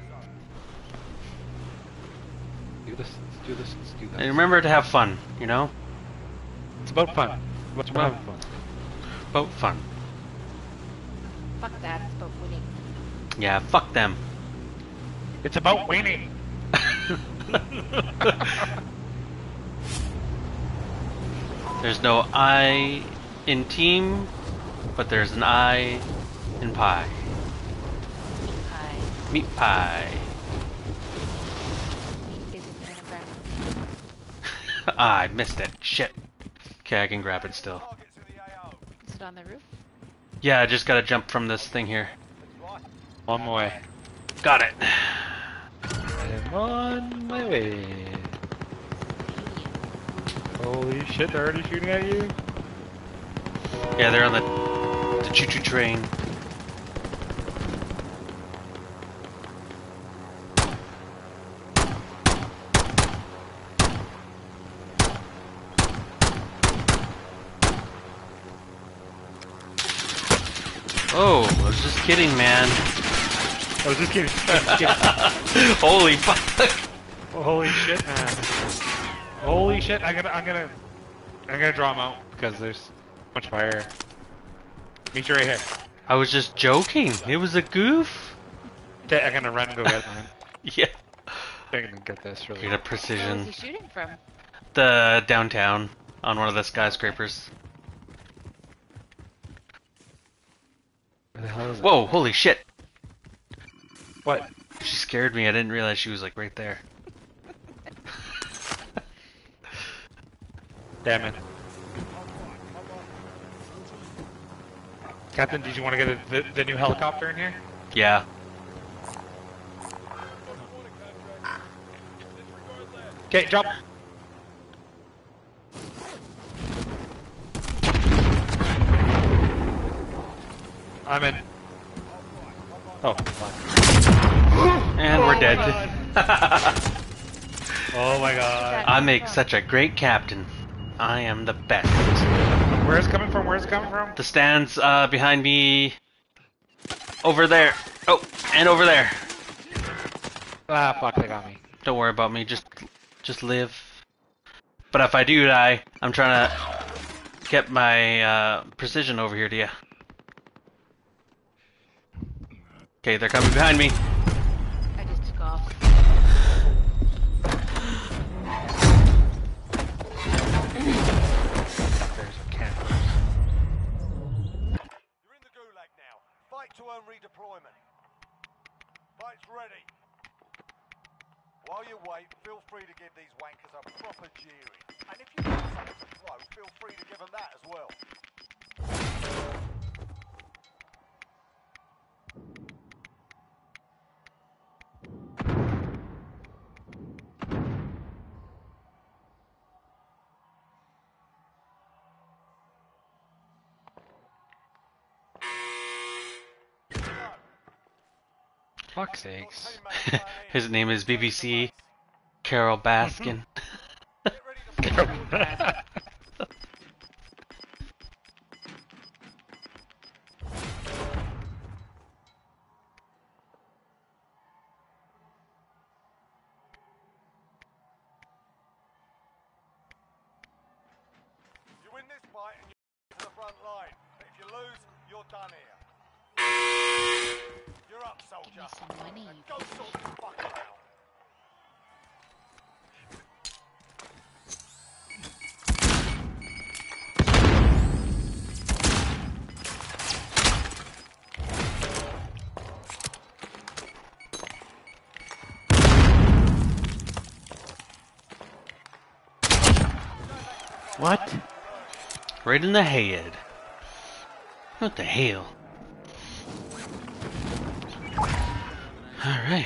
Do this. Let's do this. Let's do this. And remember to have fun, you know? It's about fun. It's about having fun. Boat fun. Fuck that, it's about winning. Yeah, fuck them. It's about winning. There's no I in team, but there's an I in pie. Hi. Meat pie. Is it anagram? Ah, I missed it. Shit. Okay, I can grab it still. Targets in the A O. Is it on the roof? Yeah, I just gotta jump from this thing here. Right. On my way. Got it. I'm on my way. Holy shit, they're already shooting at you? Yeah, they're on the the choo-choo train. Oh, I was just kidding, man. I was just kidding. I was just kidding. Holy fuck. Holy shit, man. Holy shit, I'm gonna, I'm gonna, I'm gonna draw them out because there's much fire. Meet you right here. I was just joking. It was a goof. Okay, I'm gonna run and go get mine. Yeah. I'm gonna get this really. Get a Where was precision. he shooting from? The downtown on one of the skyscrapers. Where the hell is it? Whoa, holy shit. What? She scared me. I didn't realize she was like right there. Damn it. Captain, did you want to get the, the, the new helicopter in here? Yeah. Okay, drop. I'm in. Oh, fuck. And we're dead. Oh my god. I make such a great captain. I am the best. Where's it coming from? Where's it coming from? The stands uh, behind me. Over there. Oh, and over there. Ah, fuck, they got me. Don't worry about me. Just, just live. But if I do die, I'm trying to get my uh, precision over here to you. Okay, they're coming behind me. I just took off. There's a campers. You're in the gulag now. Fight to earn redeployment. Fight's ready. While you wait, feel free to give these wankers a proper jeering. And if you want something to throw, feel free to give them that as well. Fuck's sakes. His name is B B C Carol Baskin. Get ready to fight. You win this fight and you're to the front line. But if you lose, you're done here. You're up, Give me soldier. some money. And go sort this fucker out. What? Right in the head. What the hell? Alright.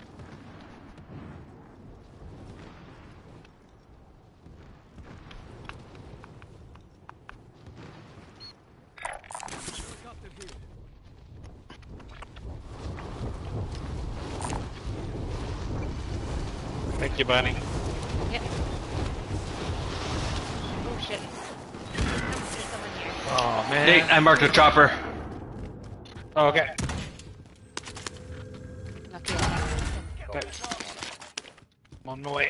Helicopter here. Thank you, Bunny. Yep. Oh shit. There's someone here. Oh, man. Nate, I marked a chopper. Oh, okay. Lucky I have Okay. I'm on my way.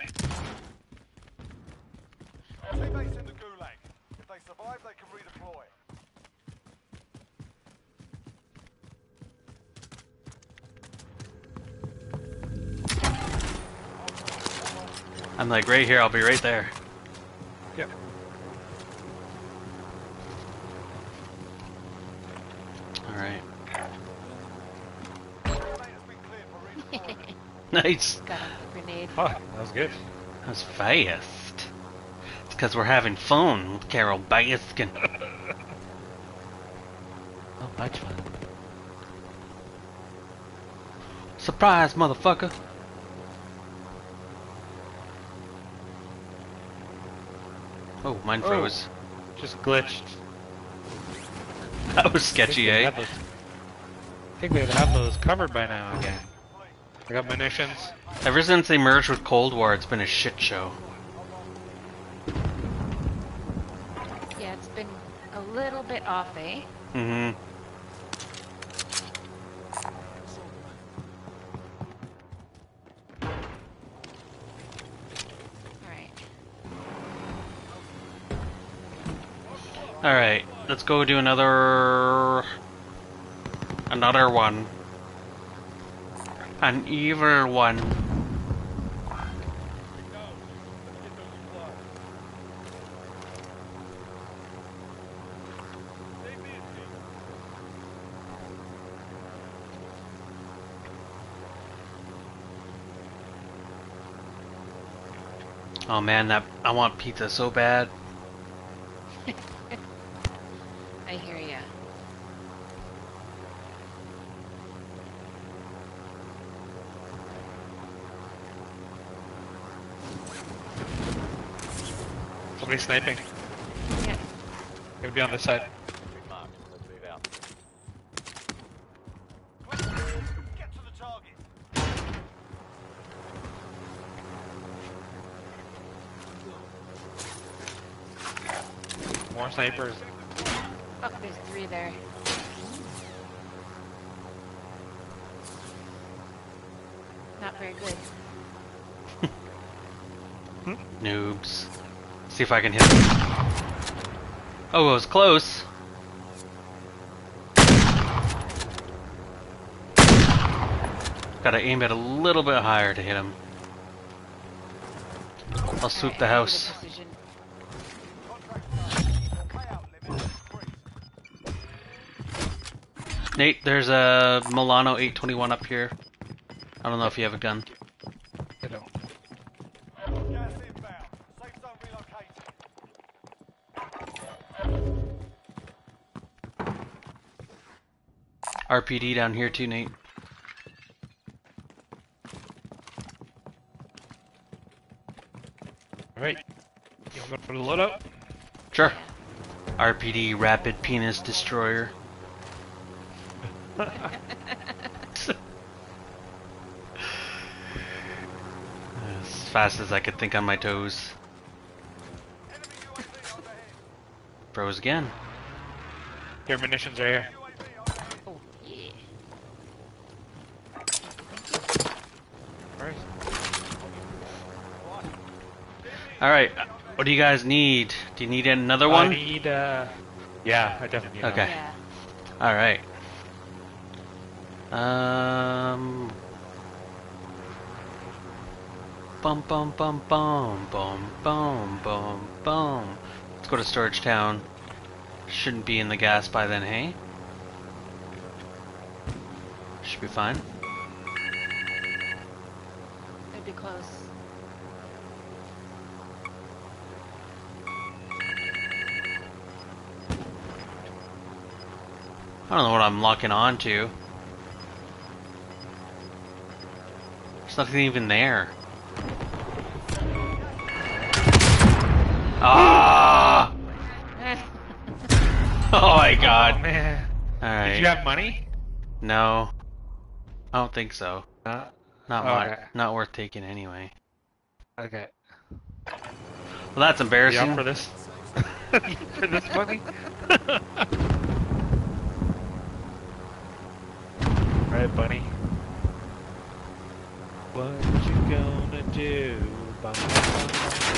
Teammates in the gulag. If they survive, they can redeploy. I'm like right here, I'll be right there. Yep. Alright. Teammate has been cleared for redeployment. Nice. got a grenade. Oh, that was good. That was fast. It's because we're having fun with Carol Baskin. Oh, much fun. Surprise, motherfucker. Oh, mine Oh. froze. Just glitched. That was sketchy, I eh? think, I think they'd have those covered by now again. I got munitions. Ever since they merged with Cold War, it's been a shit show. Yeah, it's been a little bit off, eh? Mm-hmm. Alright. Alright, let's go do another... Another one. An evil one. Oh man, that I want pizza so bad. I hear ya. Somebody's sniping. Yeah. Gonna be on this side. Marked. Let's move out. Get to the target. More snipers. Oh, there's three there. Not very good. Noobs. See if I can hit them. Oh, it was close. Gotta aim it a little bit higher to hit him. I'll swoop Alright, the I made a house. decision. Payout limit increased. Nate, there's a Milano eight twenty-one up here. I don't know if you have a gun. I don't. Gas inbound. Safe zone relocated. R P D down here too, Nate. Alright. You want to go for the loadout? Sure. R P D Rapid Penis Destroyer. As fast as I could think on my toes. Enemy U A V overhead. Froze again. Your munitions right here. U A V overhead. Oh, yeah. Alright. Alright, what do you guys need? Do you need another I one? need, uh... Yeah, I definitely need Okay. Yeah. Alright. Um. Bum bum bum bum bum bum bum bum. Let's go to Storage Town. Shouldn't be in the gas by then, hey? Should be fine. It'd be close. I don't know what I'm locking on to. There's nothing even there. Ah! Oh my Oh, god. man. Alright. Did you have money? No. I don't think so. Not. Not Oh, much. okay. Not worth taking anyway. Okay. Well, that's You embarrassing. up for this? For this money? Right, bunny. What you gonna do? Bum, bum, bum.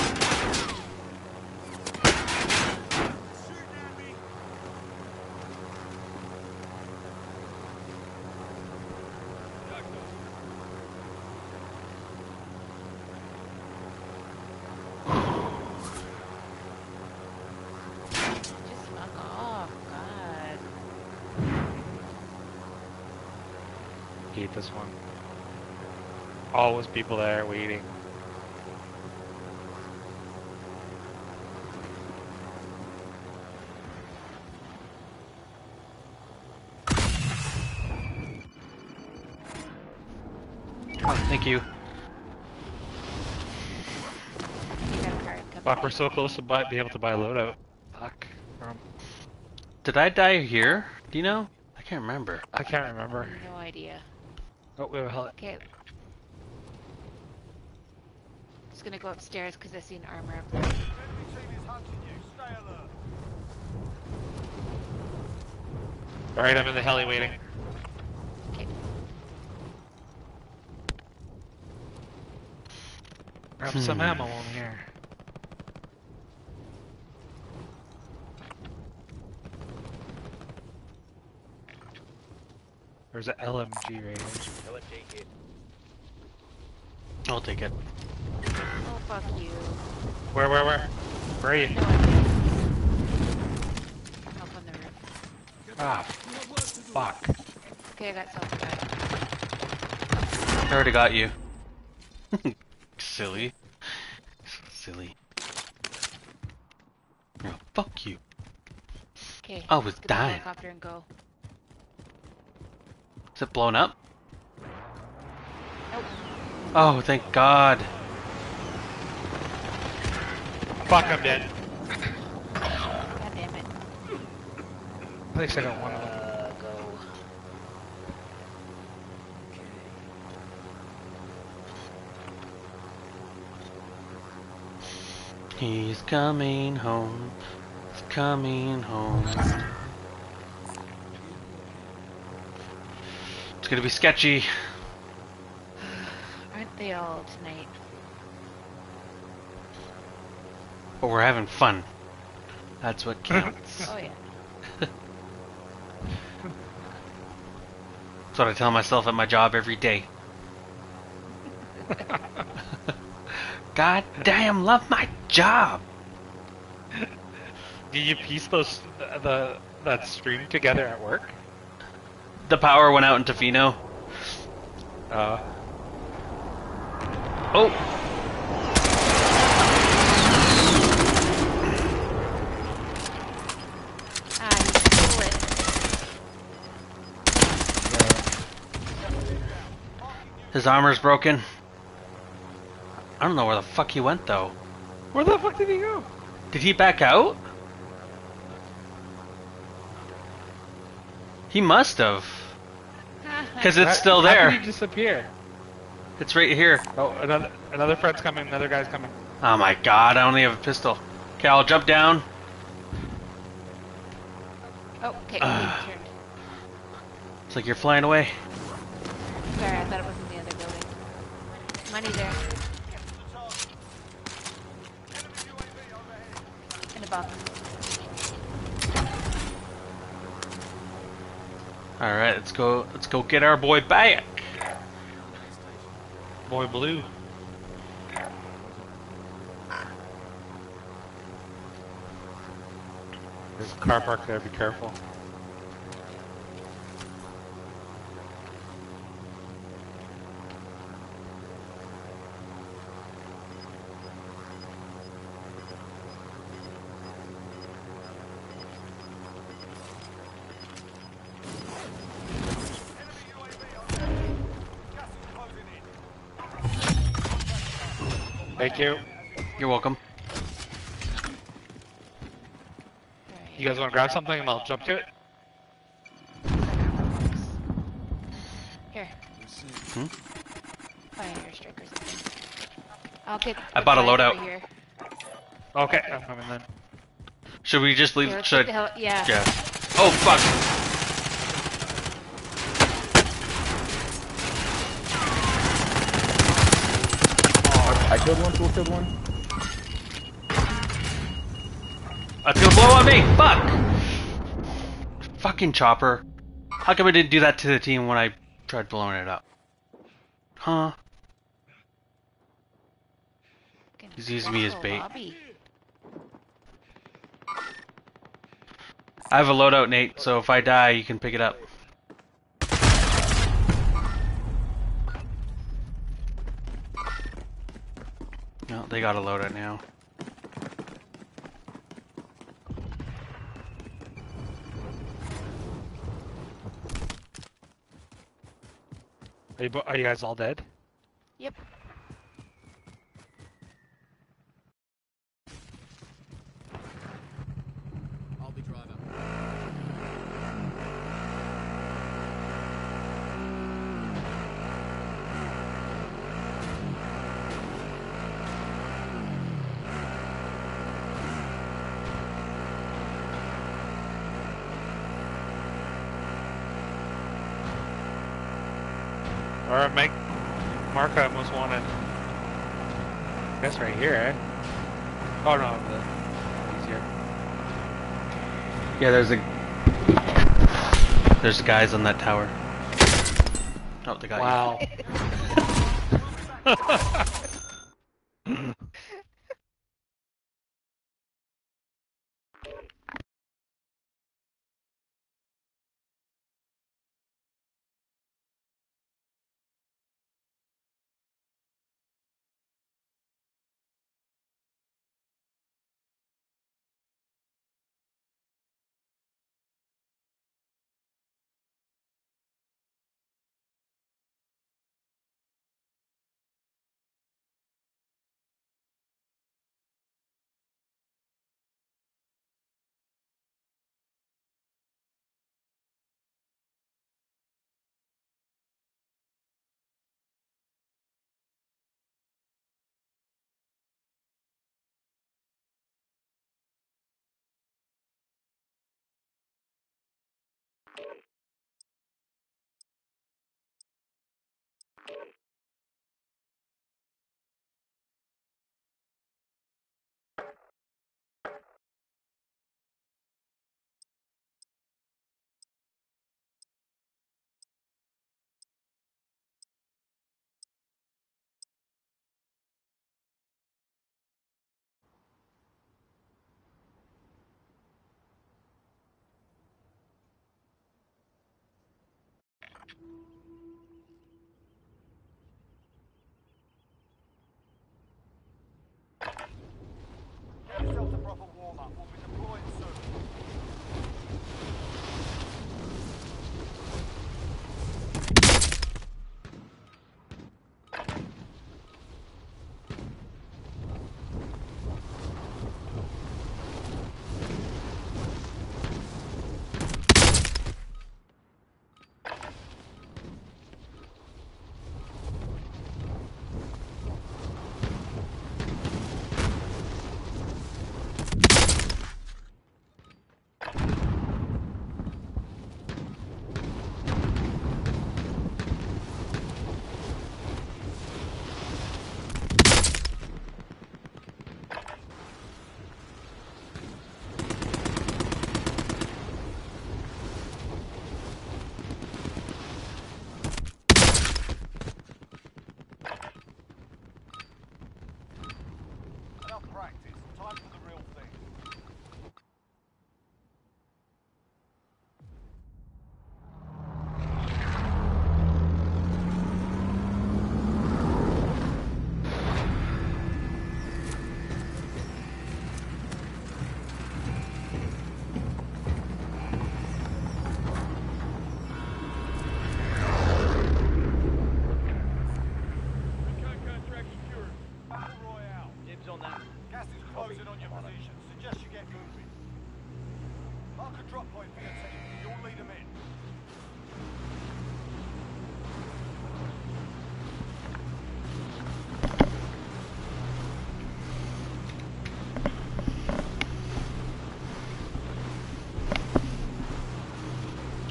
Just fuck off, God. Hate this one. Always people there waiting. Oh, thank you. You got a card. Come Fuck, we're so close to buy, be able to buy a loadout. Fuck. Um, Did I die here? Do you know? I can't remember. I can't remember. No idea. Oh, we have a heli. Okay. Just gonna go upstairs because I see an armor up there. Enemy team is hunting you. Stay alert. Alright, I'm in the heli waiting. Okay. Grab some Hmm. ammo on here. There's an L M G right here. L M G hit. I'll take it. Oh, fuck you. Where, where, where? Where are you? No idea. Up on the roof. Ah, fuck. Okay, I got something back. I already got you. Silly. silly. Oh, fuck you. Okay. I was let's get the dying. helicopter and go. Is it blown up? Nope. Oh, thank God. Fuck, I'm dead. God damn it. At least I got one of them. Uh, go. He's coming home. He's coming home. It's gonna be sketchy. Aren't they all tonight? But we're having fun. That's what counts. Oh yeah. That's what I tell myself at my job every day. God damn, love my job. Did you piece those the, the that stream together at work? The power went out in Tofino. Uh, Oh! Ah, you stole it. His armor's broken. I don't know where the fuck he went though. where the fuck did he go? Did he back out? He must have. Because it's still How there. did he disappear? It's right here. Oh, another another friend's coming. Another guy's coming. Oh my god, I only have a pistol. Okay, I'll jump down. Oh, okay. Ah. you turned. It's like you're flying away. Sorry, I thought it was in the other building. Money there. In the box. Alright, let's go let's go get our boy back. Boy Blue. There's a car park there. Be careful. Thank you. You're welcome. You guys want to grab something and I'll jump to it? Here. Hmm? Find an airstrike or something. I'll get. I bought a supplies loadout. over here. Okay, I'm coming then. Should we just leave Here, let's should get the hell. Yeah. Yeah. Oh fuck. I killed one, Tool killed one. It's gonna blow on me! Fuck! Fucking chopper. How come I didn't do that to the team when I tried blowing it up? Huh? Fucking He's using me as full bait. lobby. I have a loadout, Nate, so if I die, you can pick it up. No, they got a loadout now. Are you, bo- are you guys all dead? Yep. I'll be driver. Alright, make Marka most wanted. I guess right here, eh? Oh no, the, he's here. Yeah, there's a... There's guys on that tower. Oh, they got Wow.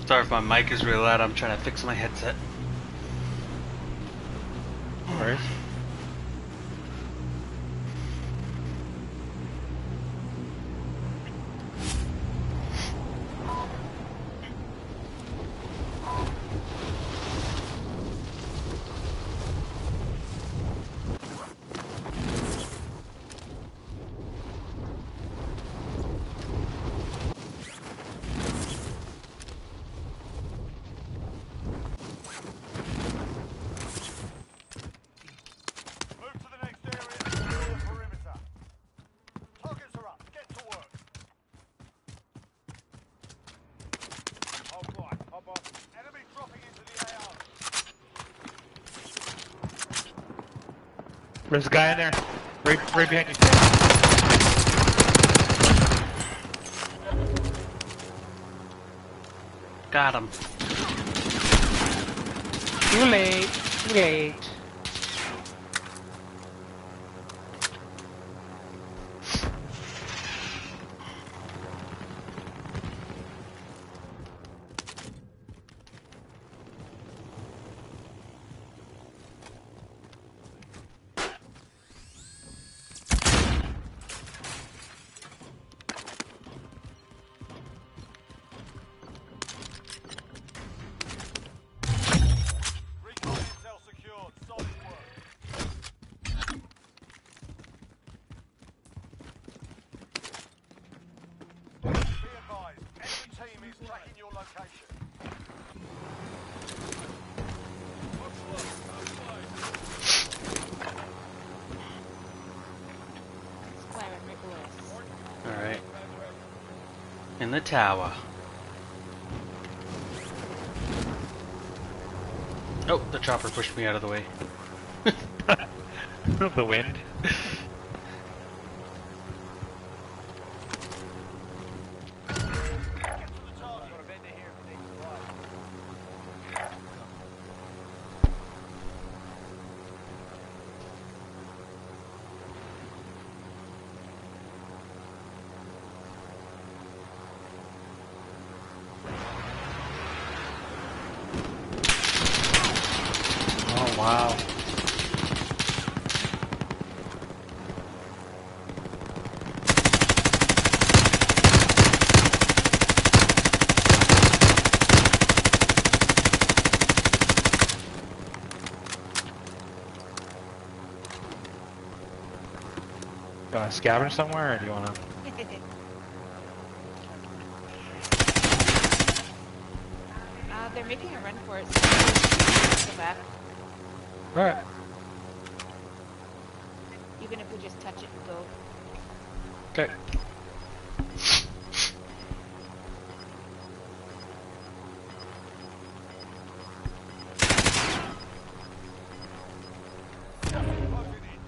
Sorry if my mic is really loud. I'm trying to fix my headset. Where's? Move to the next area and secure the perimeter. Targets are up. Get to work. Hold right. Hop on. Enemy dropping into the A R. There's a guy in there. Right, right behind you. Got him. Too late. Too late. Recon intel secured. Solid work. Be advised. Enemy team is tracking your location. Squire Nicholas. Alright. In the tower. Oh, the chopper pushed me out of the way. The wind. Get to the target. Got a vendor here if you need supply. Oh wow. You wanna scavenge somewhere, or do you wanna? uh, they're making a run for it. So go back. Alright. Even if we just touch it and go. Okay. Closing in.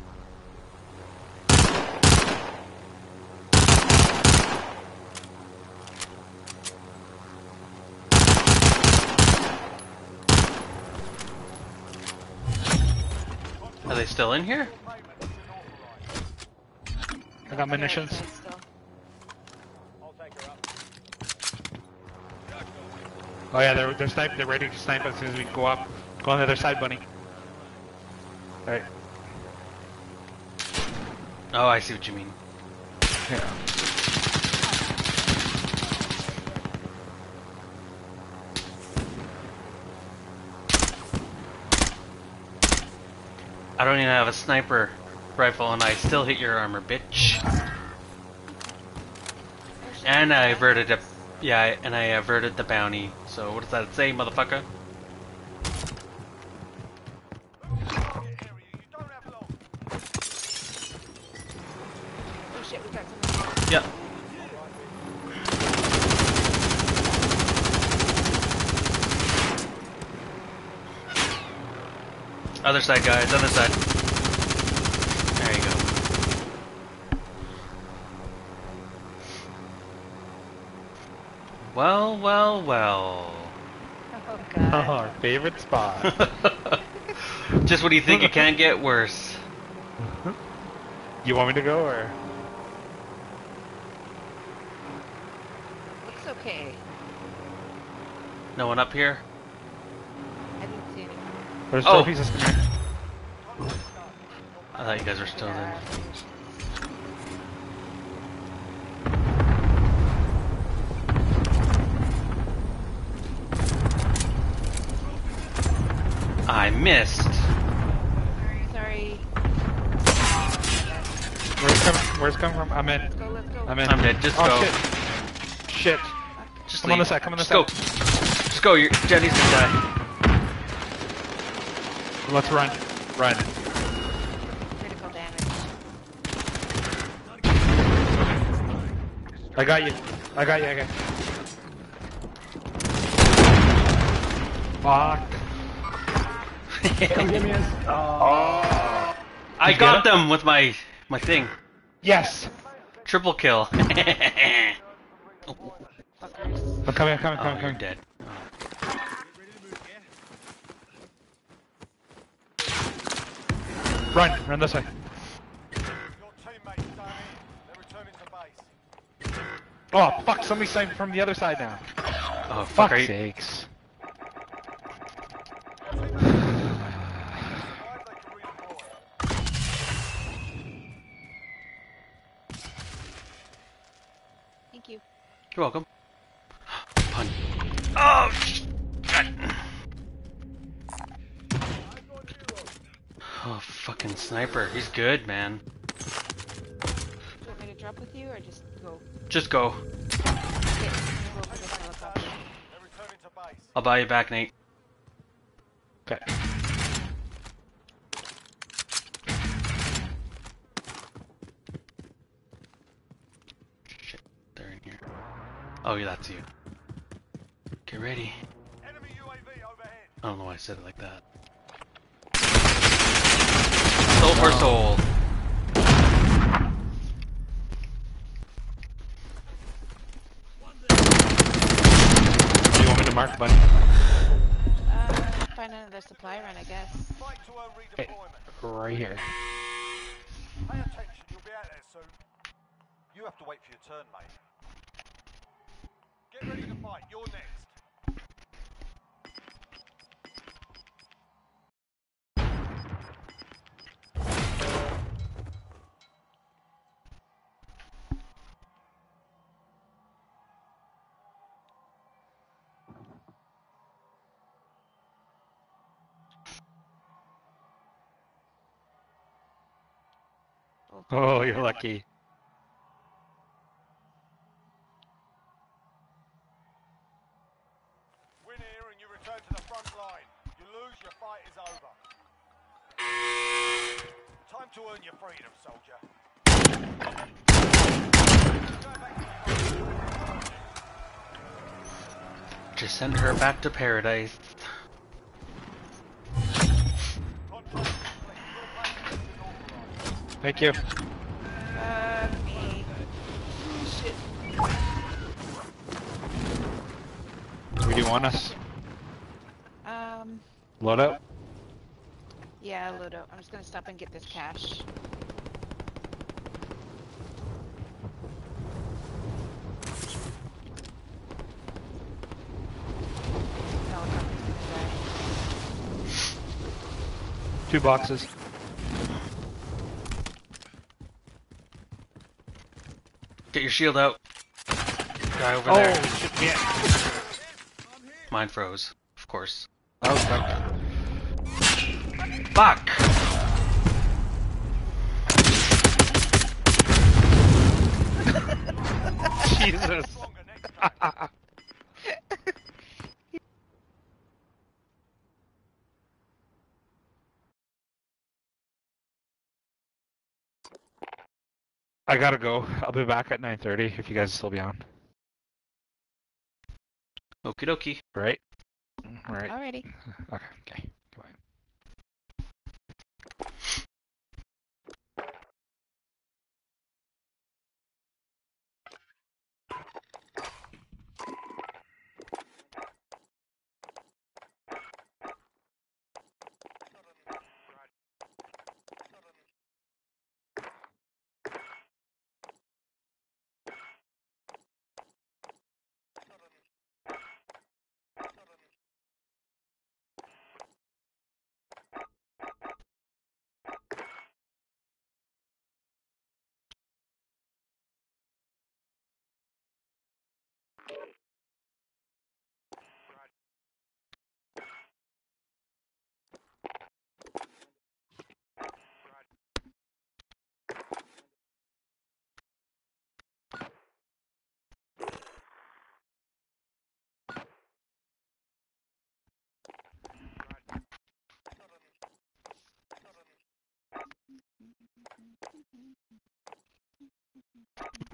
Are they still in here? Payment has been authorized. I got munitions. Yeah, still. I'll take her up. Oh yeah, they're they're snipe. They're ready to snipe as soon as we go up. Go on the other side, bunny. All right. Oh, I see what you mean. Yeah. I don't even have a sniper rifle and I still hit your armor, bitch. Oh, shit, And I yeah. averted a... Yeah, and I averted the bounty. So what does that say, motherfucker? Target area. You don't have long. Oh shit, we got someone. Yep. Other side, guys. Other side. There you go. Well, well, well. Oh god. Oh, our favorite spot. Just when you think it can't get worse. You want me to go or? Looks okay. No one up here? I didn't see anyone. There's Oh. trophies just come here. I thought you guys were still Yeah, there. I missed. Sorry. Where's it coming? Where's it coming from? I'm in. Let's go, let's go. I'm in. I'm dead. Just oh go. shit. Shit. Just Come leave. on the side. Come on the Just side. go. Just go. You're, Jenny's gonna die. Let's run. Run. Critical damage. I got you. I got you. I got you. Fuck. Come get me. Oh. I you got get them with my my thing. Yes. Triple kill. oh, Fuckers. I'm coming. I'm coming. Coming. you're Coming. dead. Run. Run this way. Your teammates done in. They're returning to base. Oh fuck! Somebody's sniping from the other side now. Oh, fuck. Fuck Are you, sakes. Survive, they can redeploy. Thank you. you're welcome. Pun. Oh, sh- God. Oh, fucking sniper. He's good, man. Do you want me to drop with you or just go? Just go. Okay, I'm gonna go for this helicopter. They're returning to base. I'll buy you back, Nate. Okay. Shit, they're in here. Oh, yeah, that's you. Get ready. Enemy U A V overhead. I don't know why I said it like that. Soul for soul. Do you want me to mark, buddy? Uh, find another supply run, I guess. Fight to earn Okay. redeployment. Right here. Pay attention, you'll be out there soon. You have to wait for your turn, mate. Get ready to fight, you're next. Oh, you're lucky. Win here and you return to the front line. You lose, your fight is over. Time to earn your freedom, soldier. Go back to the front. Just send her back to paradise. Contract complete. Your base has been authorized. Thank you. Fuck me. Shit. Where do you want us? Um, Load up? yeah, load up. I'm just gonna stop and get this cash. Helicopter's gonna die. Two boxes. Get your shield out. Guy over Oh, there. shit, yeah. Mine froze, of course. Oh, fuck. Fuck! Jesus. Stronger next time. I gotta go. I'll be back at nine thirty if you guys still be on. Okie dokie. Right? Alright. Alrighty. Okay, okay. Goodbye.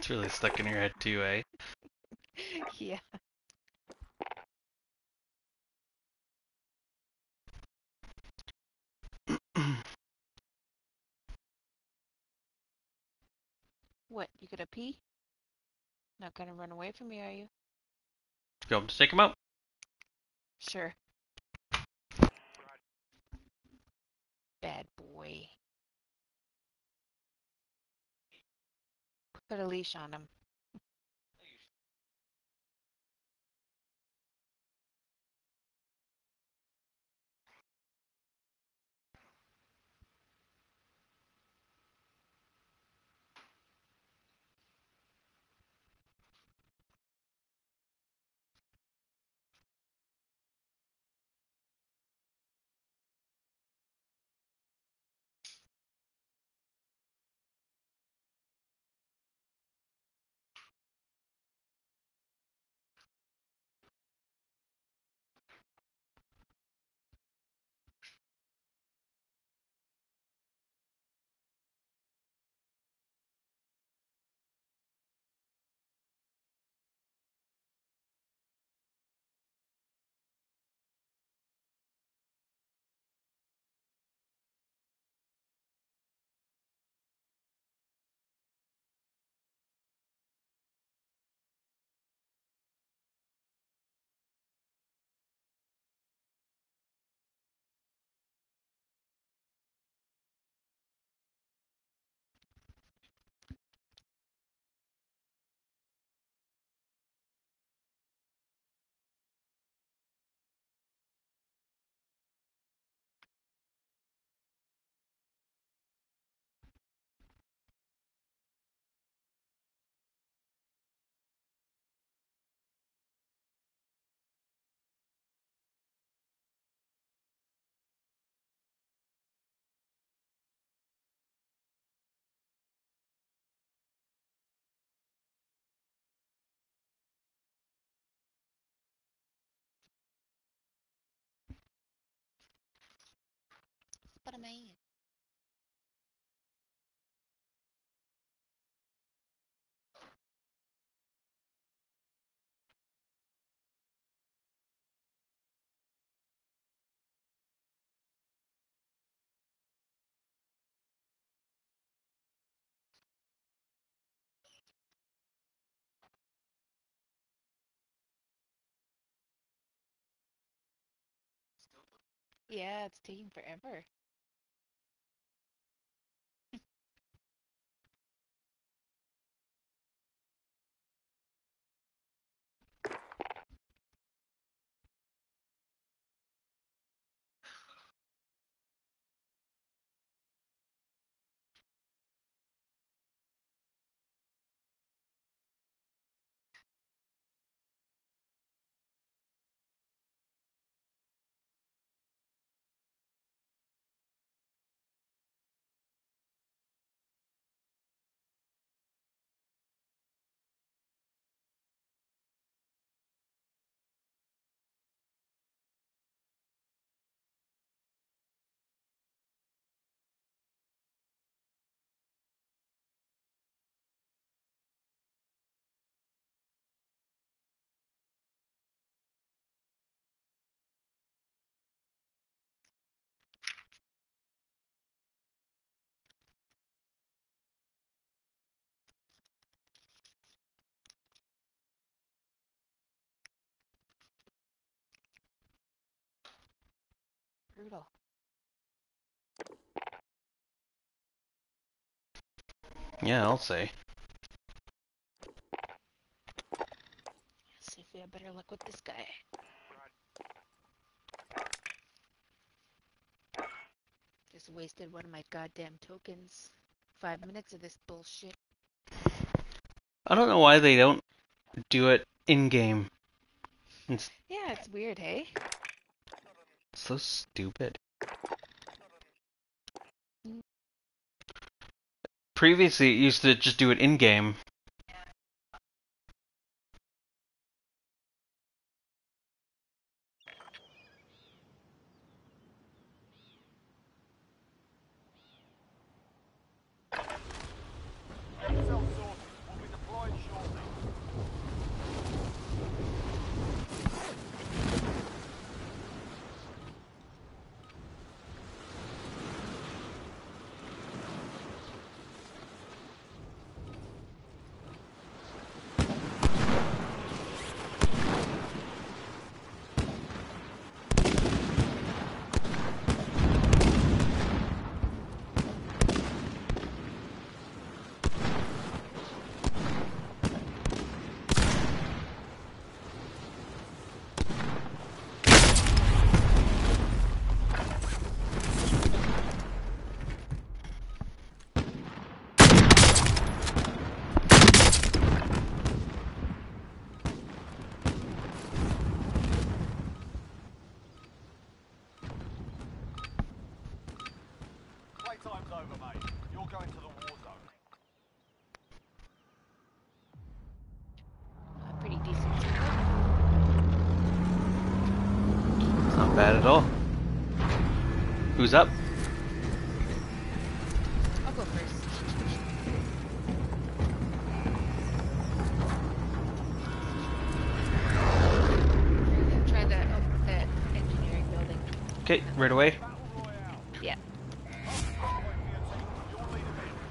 It's really stuck in your head too, eh? Yeah. What? You gonna pee? Not gonna run away from me, are you? You want me to take him out? Sure. Bad boy. Put a leash on him. What am I in? Yeah, it's taking forever. Brutal. Yeah, I'll say. See if we have better luck with this guy. Just wasted one of my goddamn tokens. Five minutes of this bullshit. I don't know why they don't do it in-game. It's Yeah, it's weird, hey? so stupid. Previously, it used to just do it in-game. Self-sourcing will be deployed mate. You're going to the war zone. A pretty decent score. It's not bad at all. Who's up? I'll go first. Try the, oh, the engineering building. Okay, right away. Battle Royale. Yeah. Point for your team. You'll lead them in.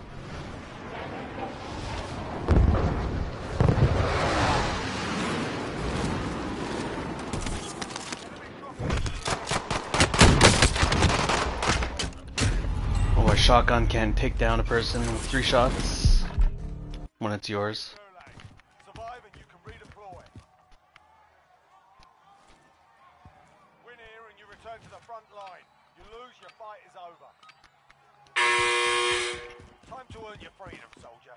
Oh, a shotgun can take down a person with three shots when it's yours. Gulag. Survive and you can redeploy. Win here and you return to the front line. You lose, your fight is over. Time to earn your freedom, soldier.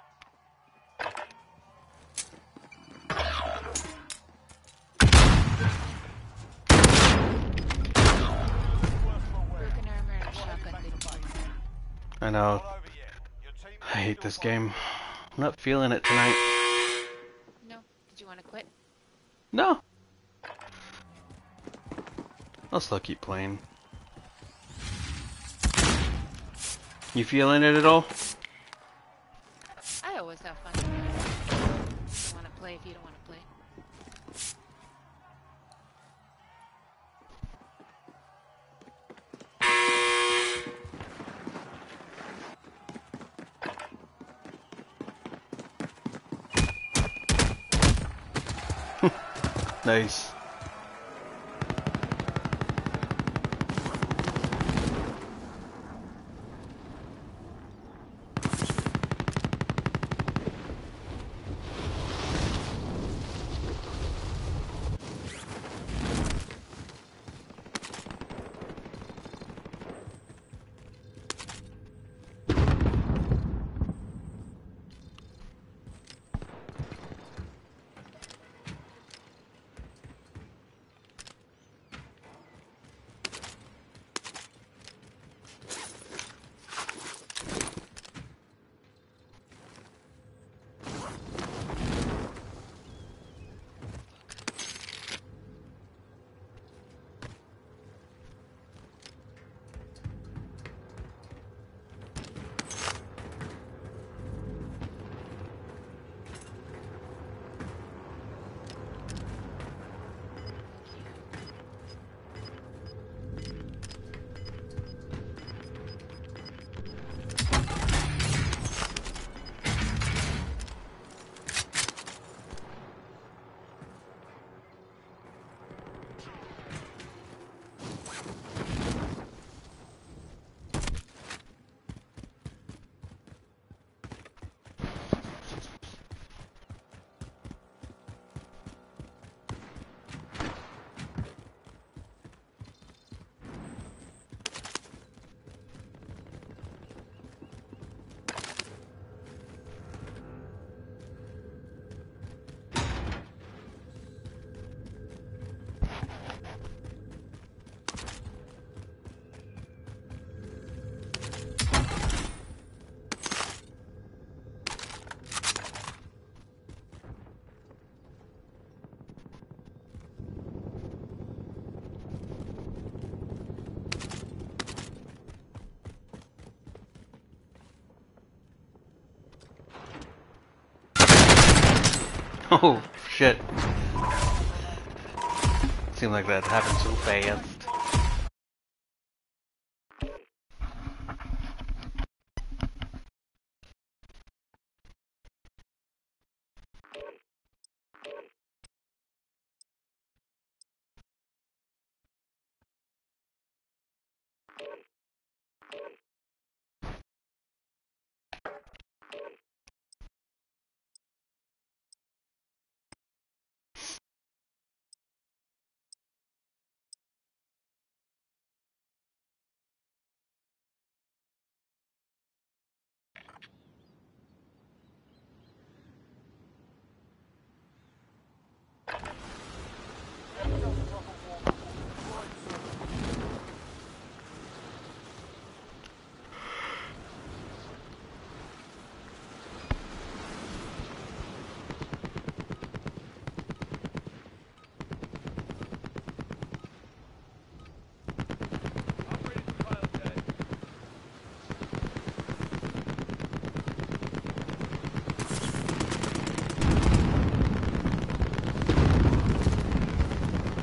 Broken armor and a shotgun didn't kill me. I know. Not over yet. Your team I hate still this fighting. game. I'm not feeling it tonight. No? Did you want to quit? No. I'll still keep playing. You feeling it at all? I always have fun. You want to play if you don't want to play. Nice. Oh, shit. Seemed like that happened so fast.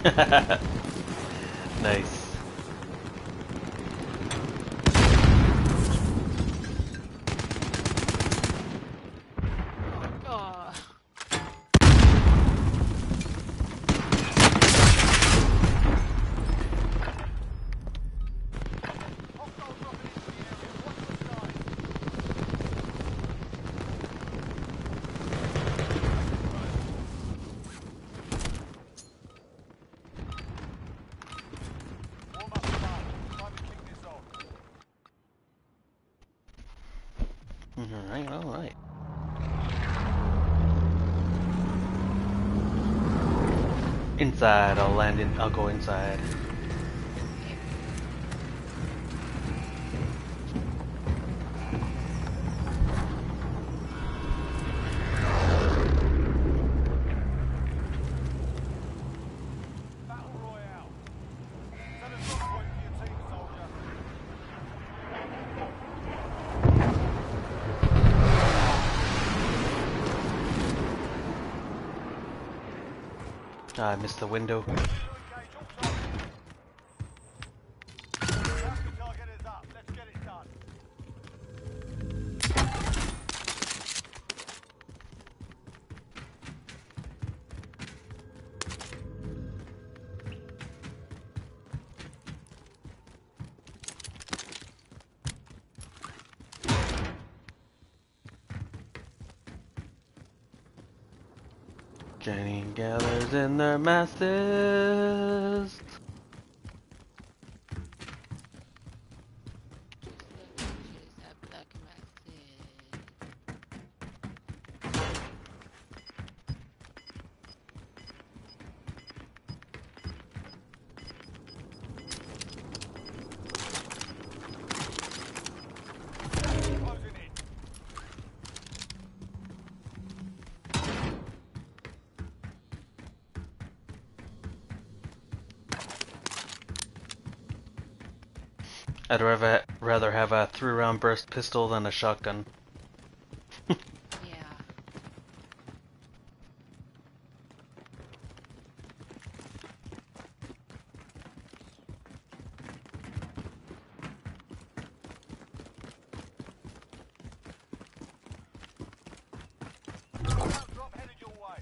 Nice. Oh. Hostile dropping into the area. Watch the sky. Warm up the line. Time to kick this off. Alright, alright. Inside, I'll land in, I'll go inside. Battle Royale. Set a drop point for your team, soldier. Ah, I missed the window. To engage all targets. Bounty target is up. Let's get it done. Journey gathers in their masses. Closing in. I'd rather rather have a three-round burst pistol than a shotgun. Yeah. Bounty drop headed your way.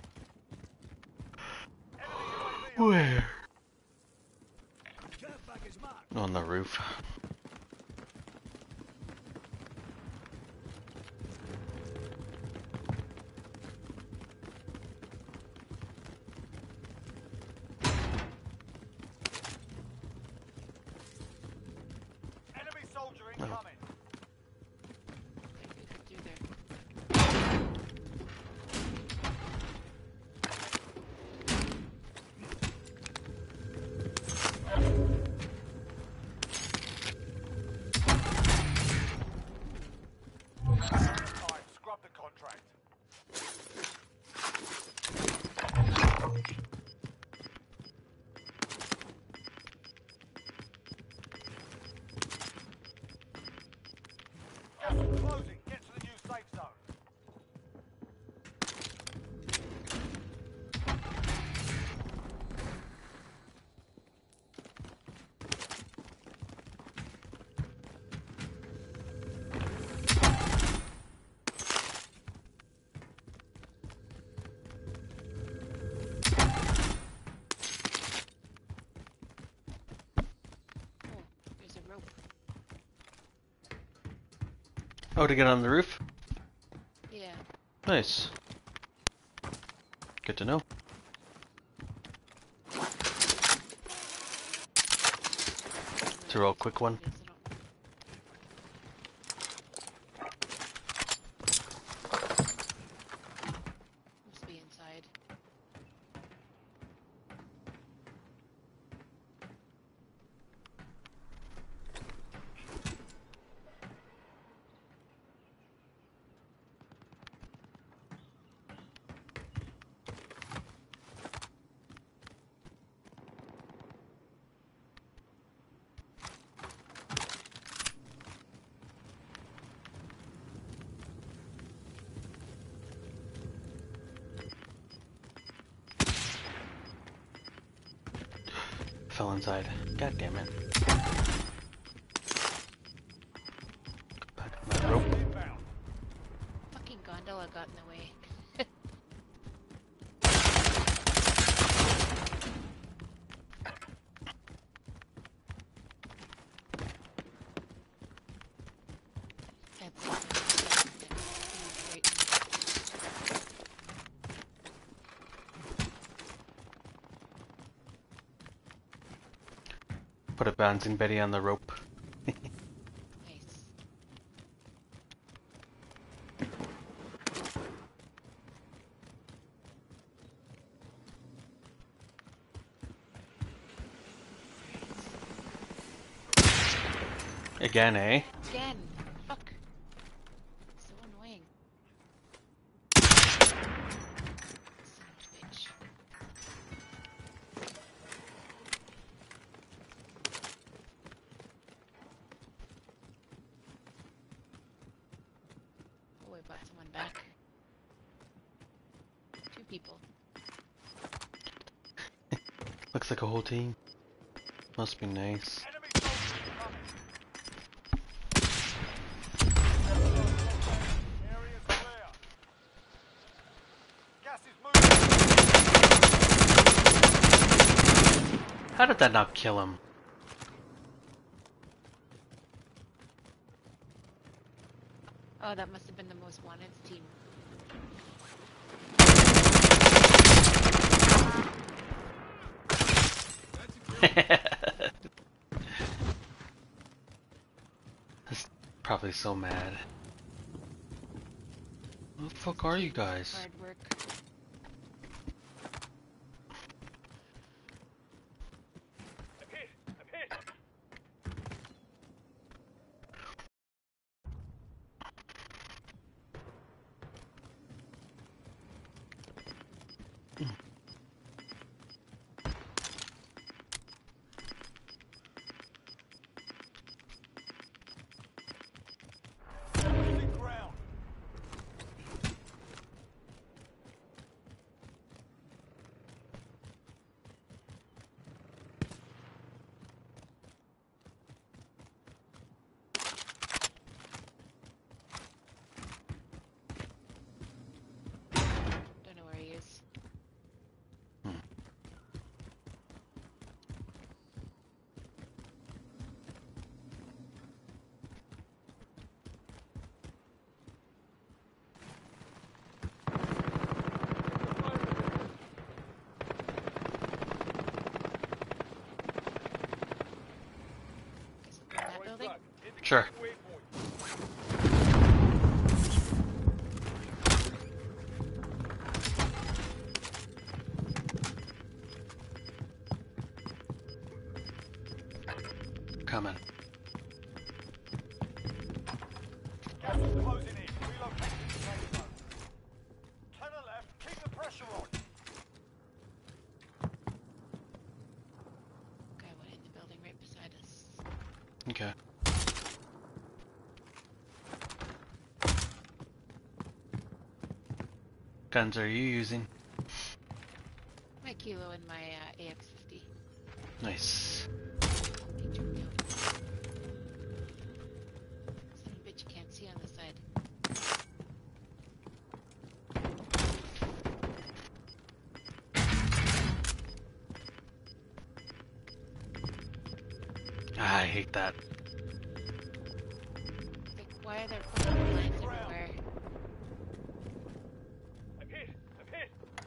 Enemy U A V Where? Care package marked. On the roof. Enemy soldier incoming. Through there. Time. Scrub the contract. Gas is closing. Get to the new safe zone. Oh, there's a rope. Oh, to get on the roof? Yeah. Nice. Good to know. It's a real quick one. Yes, I don't- Must be inside. fell inside. God damn it. Back on that rope. Inbound. Fucking gondola got in the way. That's great. Put a bouncing Betty on the rope. Nice. Again, eh? Again. Fuck. So annoying. Son of a bitch. Oh, I brought someone back. Two people. Looks like a whole team. Must be nice. Enemy soldiers incoming. Area's clear. Gas is moving. How did that not kill him? Oh, that must have been the most wanted team. That's probably so mad. Who the fuck are you guys? Hard work. I'm hit! I'm hit! Losing ground. Don't know where he is. Guess in that building? Sure. Coming. Gas is closing in. Relocating the safe zone. To the left. Keep the pressure on. Guy went in the building right beside us. Okay. Guns are you using? My kilo and my uh, A X fifty. Nice. He jumped out. Son of a bitch, you can't see on the side. Ah, I hate that. Like, why are there fucking lines everywhere? I'm hit! I'm hit!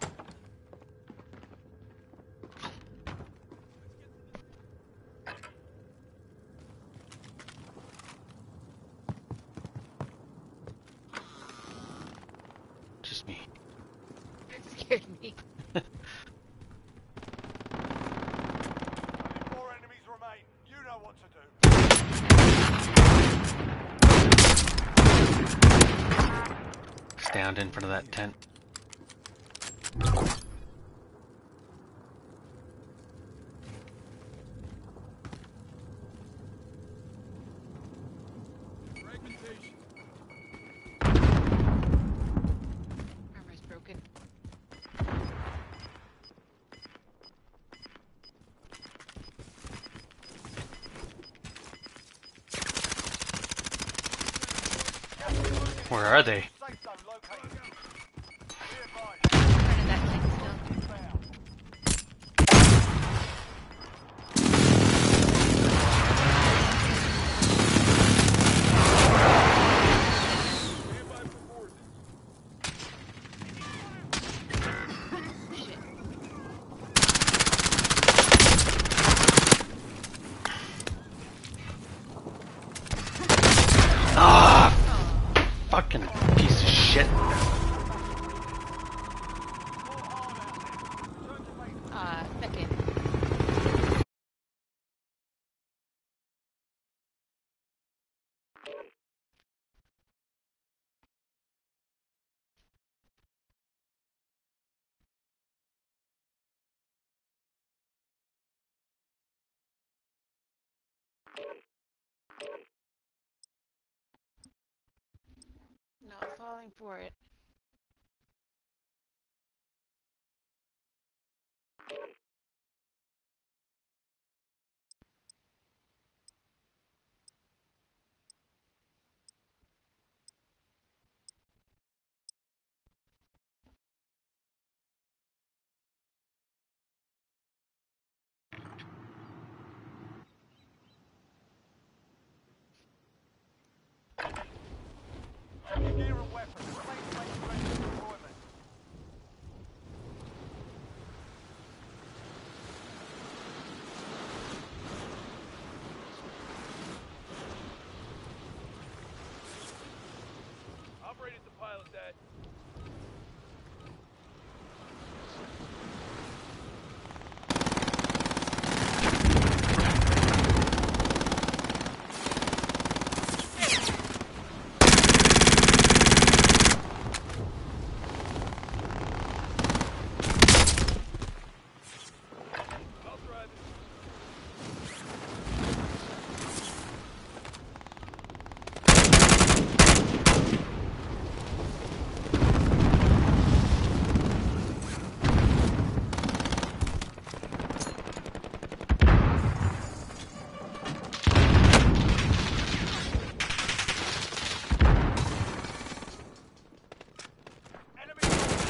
Just me. It scared me. Only four enemies remain. You know what to do. Stand in front of that tent. Armor's broken. Where are they? Safe zone located. Be advised. Front of that thing still. Inbound. Shit. Ah! Fucking piece of shit. Uh, second. Not falling for it. Gear and weapons. Safe zone ready for deployment. Operated the pilot that. I'll drive it. Enemy.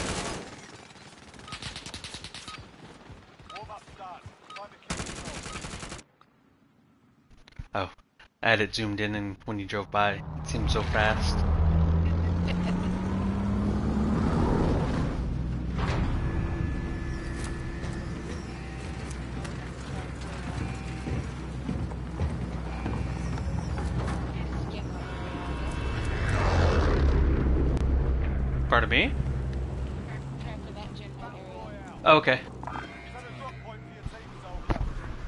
Warm up done. Time to keep it on. Oh, I had it zoomed in and when you drove by. It seemed so fast. Pardon me? Try for that general area. Oh, okay. Set a drop point for your team, soldier.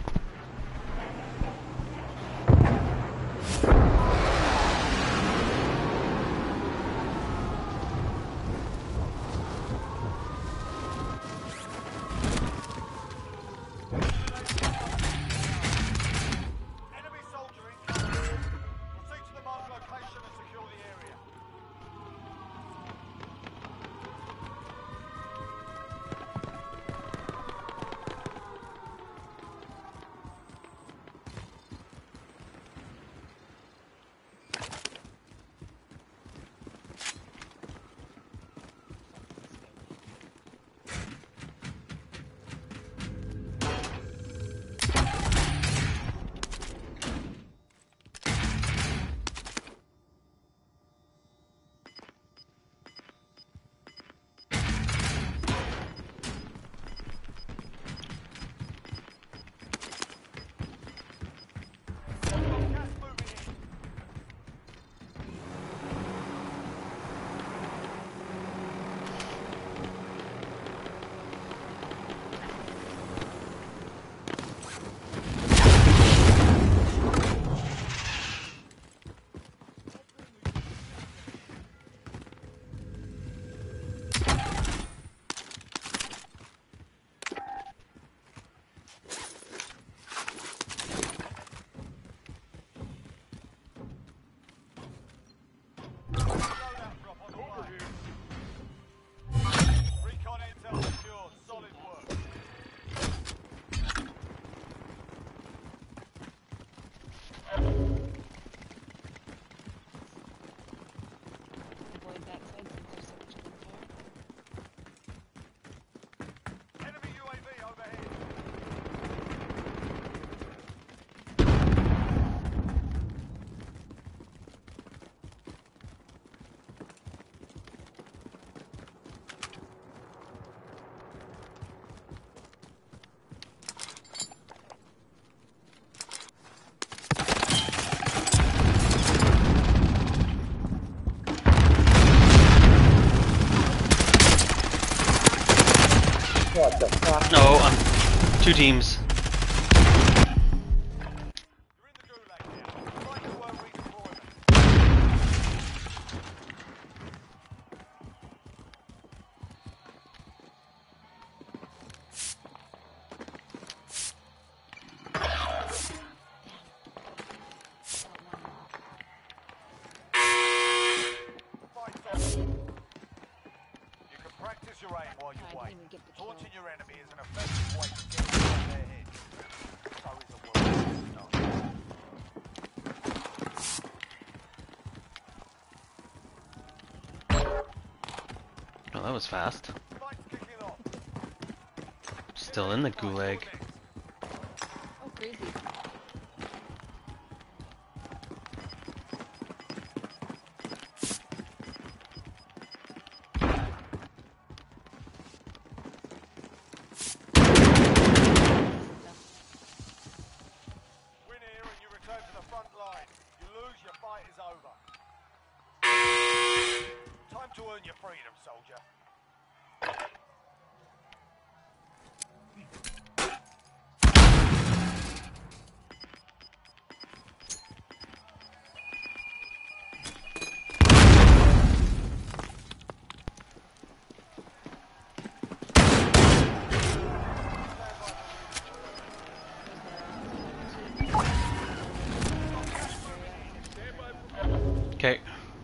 Enemy soldier incoming. Proceed to the marked location and secure the area. What the fuck? No, I'm two teams. You're in the gulag now. Fight to earn redeployment. Fight's on. You can practice your aim while you I didn't wait. even get the kill. Taunting your enemy is an effective way to get inside their head. So is a world. Oh, that was fast. Fight's kicking off. Still in the gulag. Oh, crazy. Win here and you return to the front line. You lose, your fight is over. Time to earn your freedom, soldier. Okay.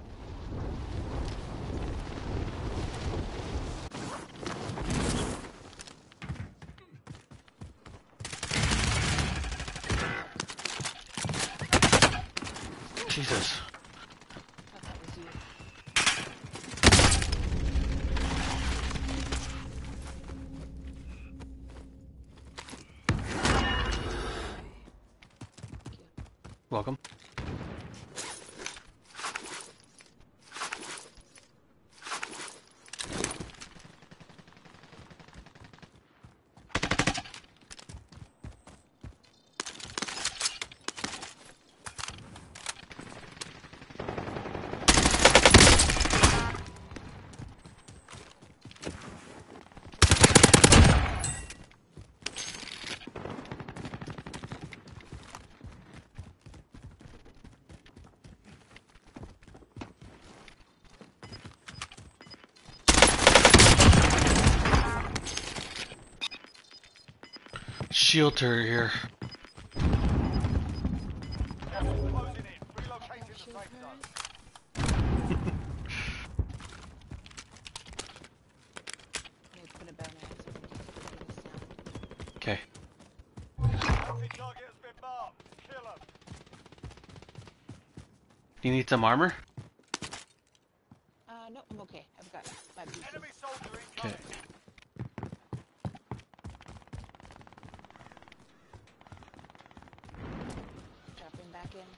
Jesus. I thought that was you. Welcome. Shield turret here. Closing in. Relocating the safe zone. I'm gonna put a bow now so I can keep this sound. Okay. Enemy target has been marked. Kill him. You need some armor? Uh, no, I'm okay. I've got my pieces. Enemy soldier Okay. incoming. Dropping back in.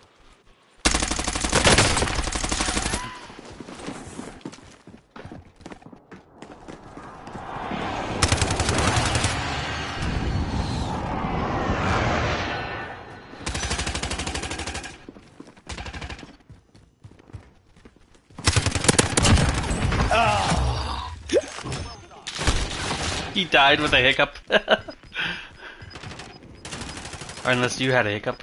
He died with a hiccup. Or unless you had a hiccup.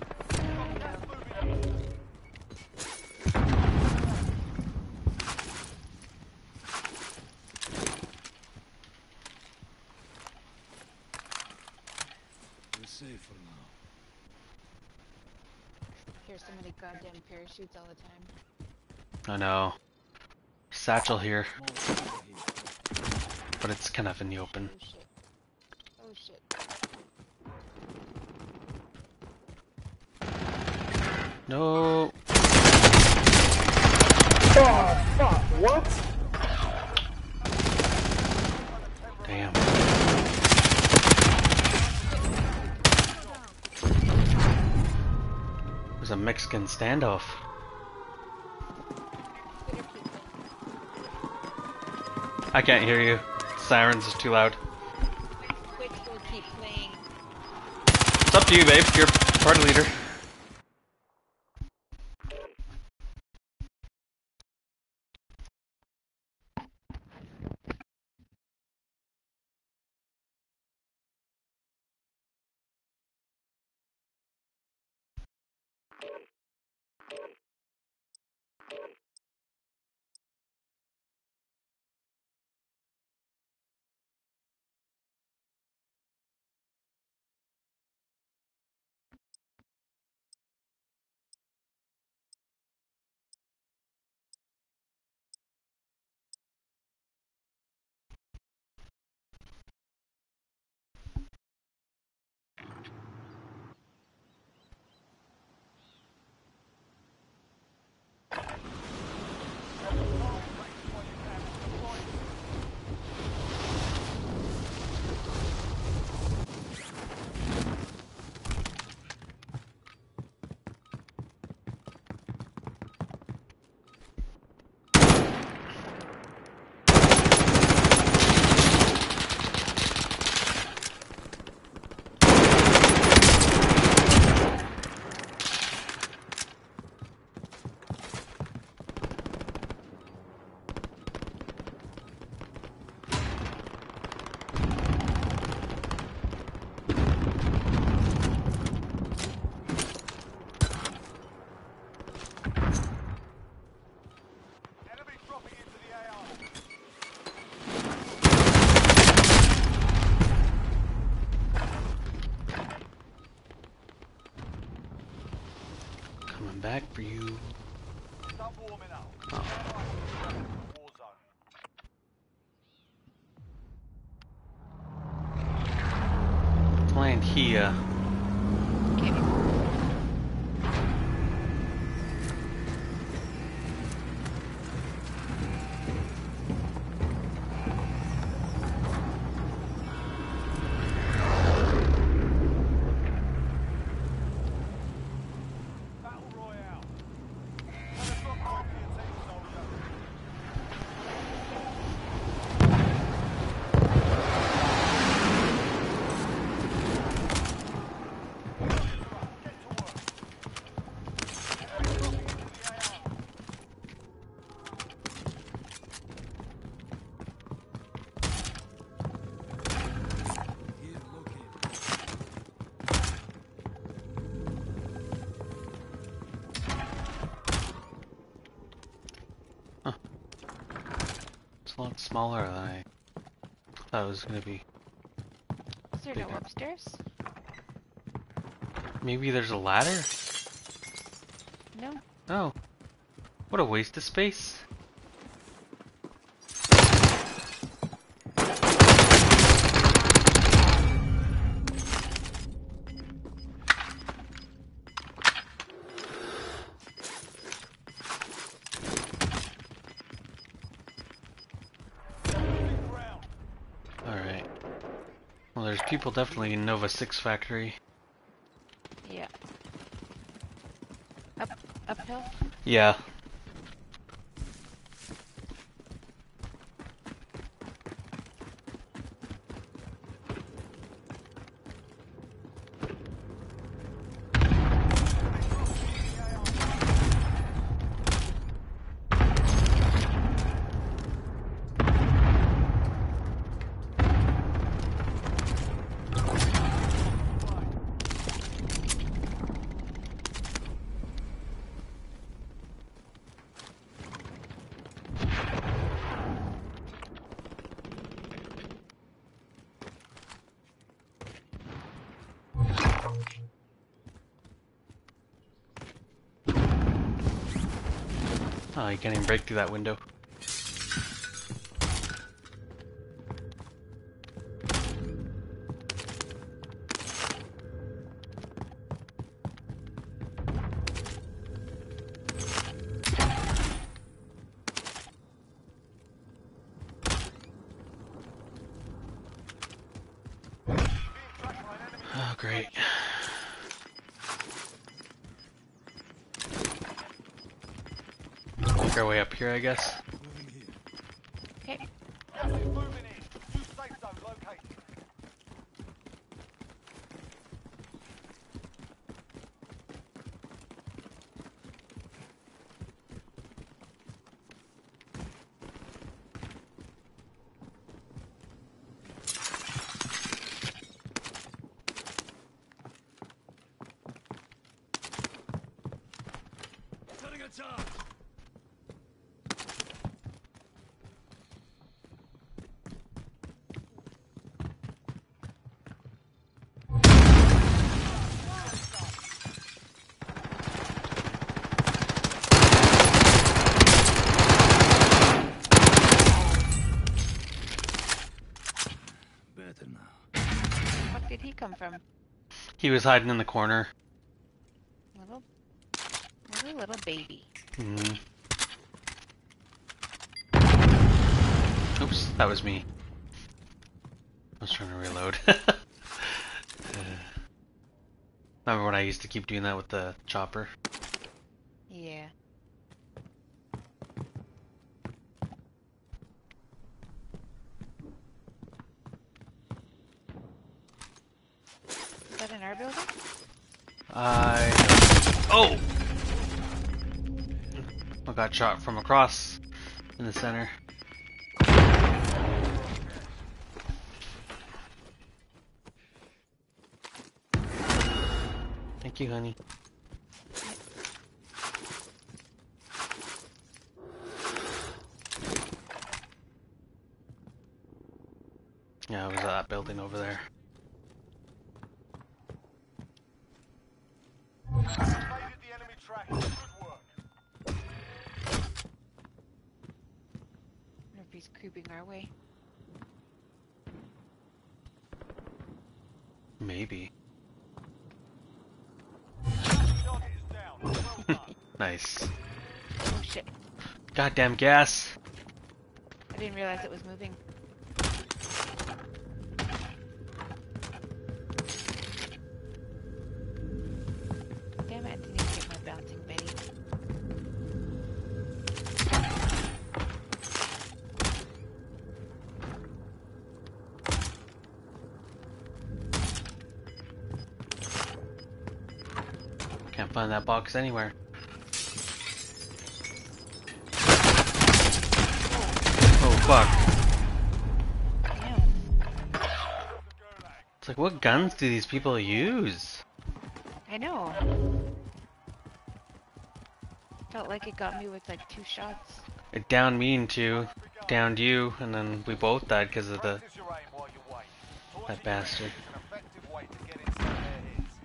We're safe for now. Here's so many goddamn parachutes all the time. I know. Satchel here, Small shelter here. but it's kind of in the open. Oh shit. Oh shit. No. Oh, fuck, what? Damn. There's a Mexican standoff. Better keep it. I can't hear you. Sirens is too loud. Twitch will keep playing. It's up to you, babe. You're party leader. Kia. Okay. Battle Royale. Have a drop point for your team, soldier. Get to work. Enemy dropping into the A R. Here, located. It's a lot smaller than I thought it was gonna be. Is there no Bigger. upstairs? Maybe there's a ladder? No. Oh. What a waste of space. Losing ground. Alright. Well, there's people definitely in Nova six factory. Yeah. Up, uphill? Yeah. Oh, you can't even break through that window. Oh, great. Make our way up here, I guess. Moving here. Okay. Gas is moving in. New safe zone located. Setting a charge. Better now. What did he come from? He was hiding in the corner. Little, little, little baby. Mm. Oops, that was me. I was trying to reload. Uh, Remember when I used to keep doing that with the chopper? Yeah. Is that in our building? I... Oh! I got shot from across in the center. Thank you, honey. Yeah, I was at that building over there. Evaded the enemy track. Good work. Wonder if he's creeping our way. Maybe. Nice. Oh shit. Goddamn gas. I didn't realize it was moving. Damn it, I didn't even get my bouncing Betty. Can't find that box anywhere. Oh fuck. Damn. It's like, what guns do these people use? I know. Felt like it got me with like two shots. It downed me in two, downed you, and then we both died because of the Practice your aim while you wait. Torching that bastard. is an effective way to get inside their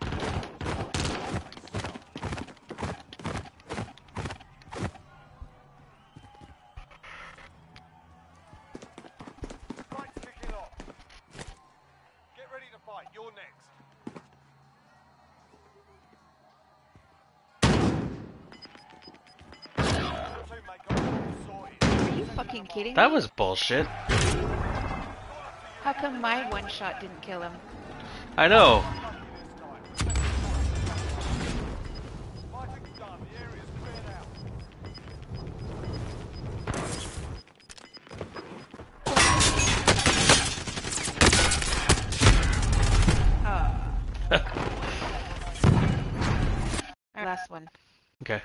heads. Fight's kicking off. Get ready to fight. You're next. Teammate got you sorted. Are you fucking kidding That me? was bullshit. How come my one shot didn't kill him? I know. Fighting's done. The area's cleared out. Oh. Our last one. Okay.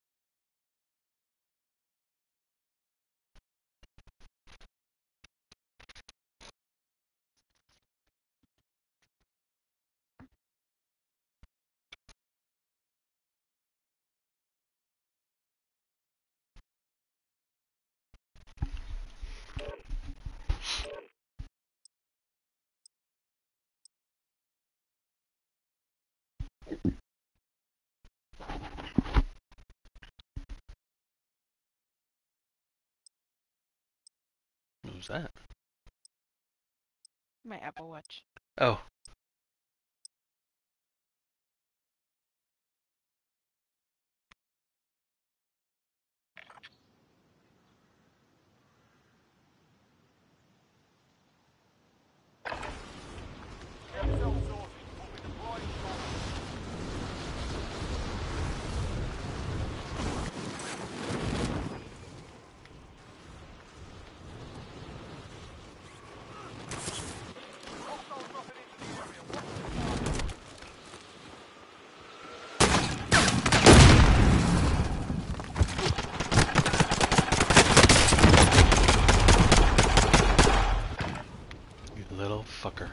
What was that? My Apple Watch. Oh. Get yourself sorted. We'll be deploying shortly. Hostiles dropping into the area. Watch the sky. You little fucker.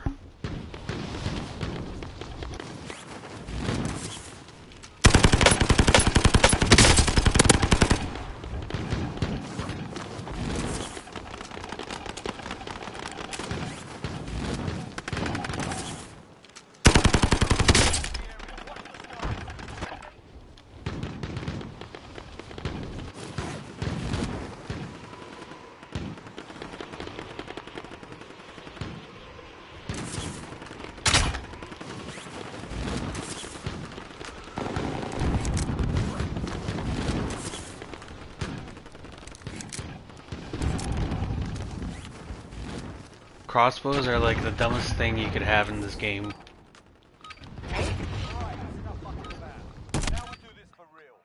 Crossbows are like the dumbest thing you could have in this game. Right? Alright, that's enough fucking about. Now we do this for real.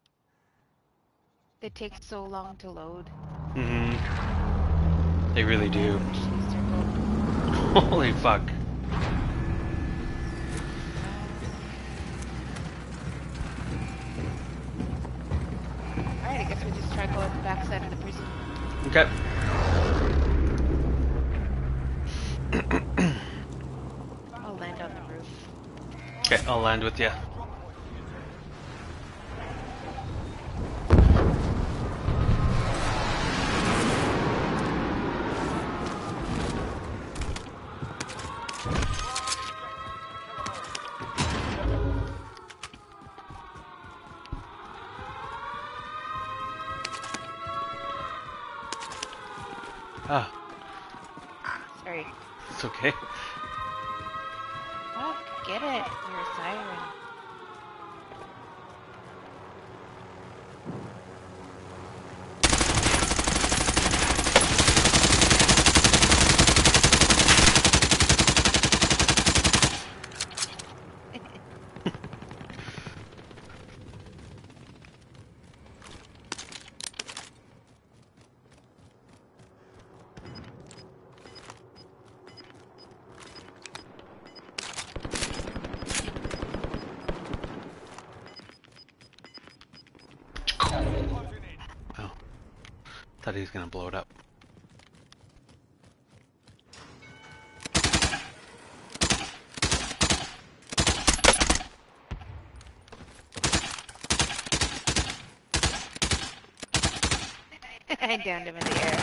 They take so long to load. Mm-hmm. They really do. Machine circle. Holy fuck. Alright, I guess we just try going to the backside of the prison. Okay. I'll land on the roof. Okay, I'll land with you. Ah, Sorry. it's okay. Oh, get it. You're a siren. Thought he was gonna blow it up. I downed him in the air.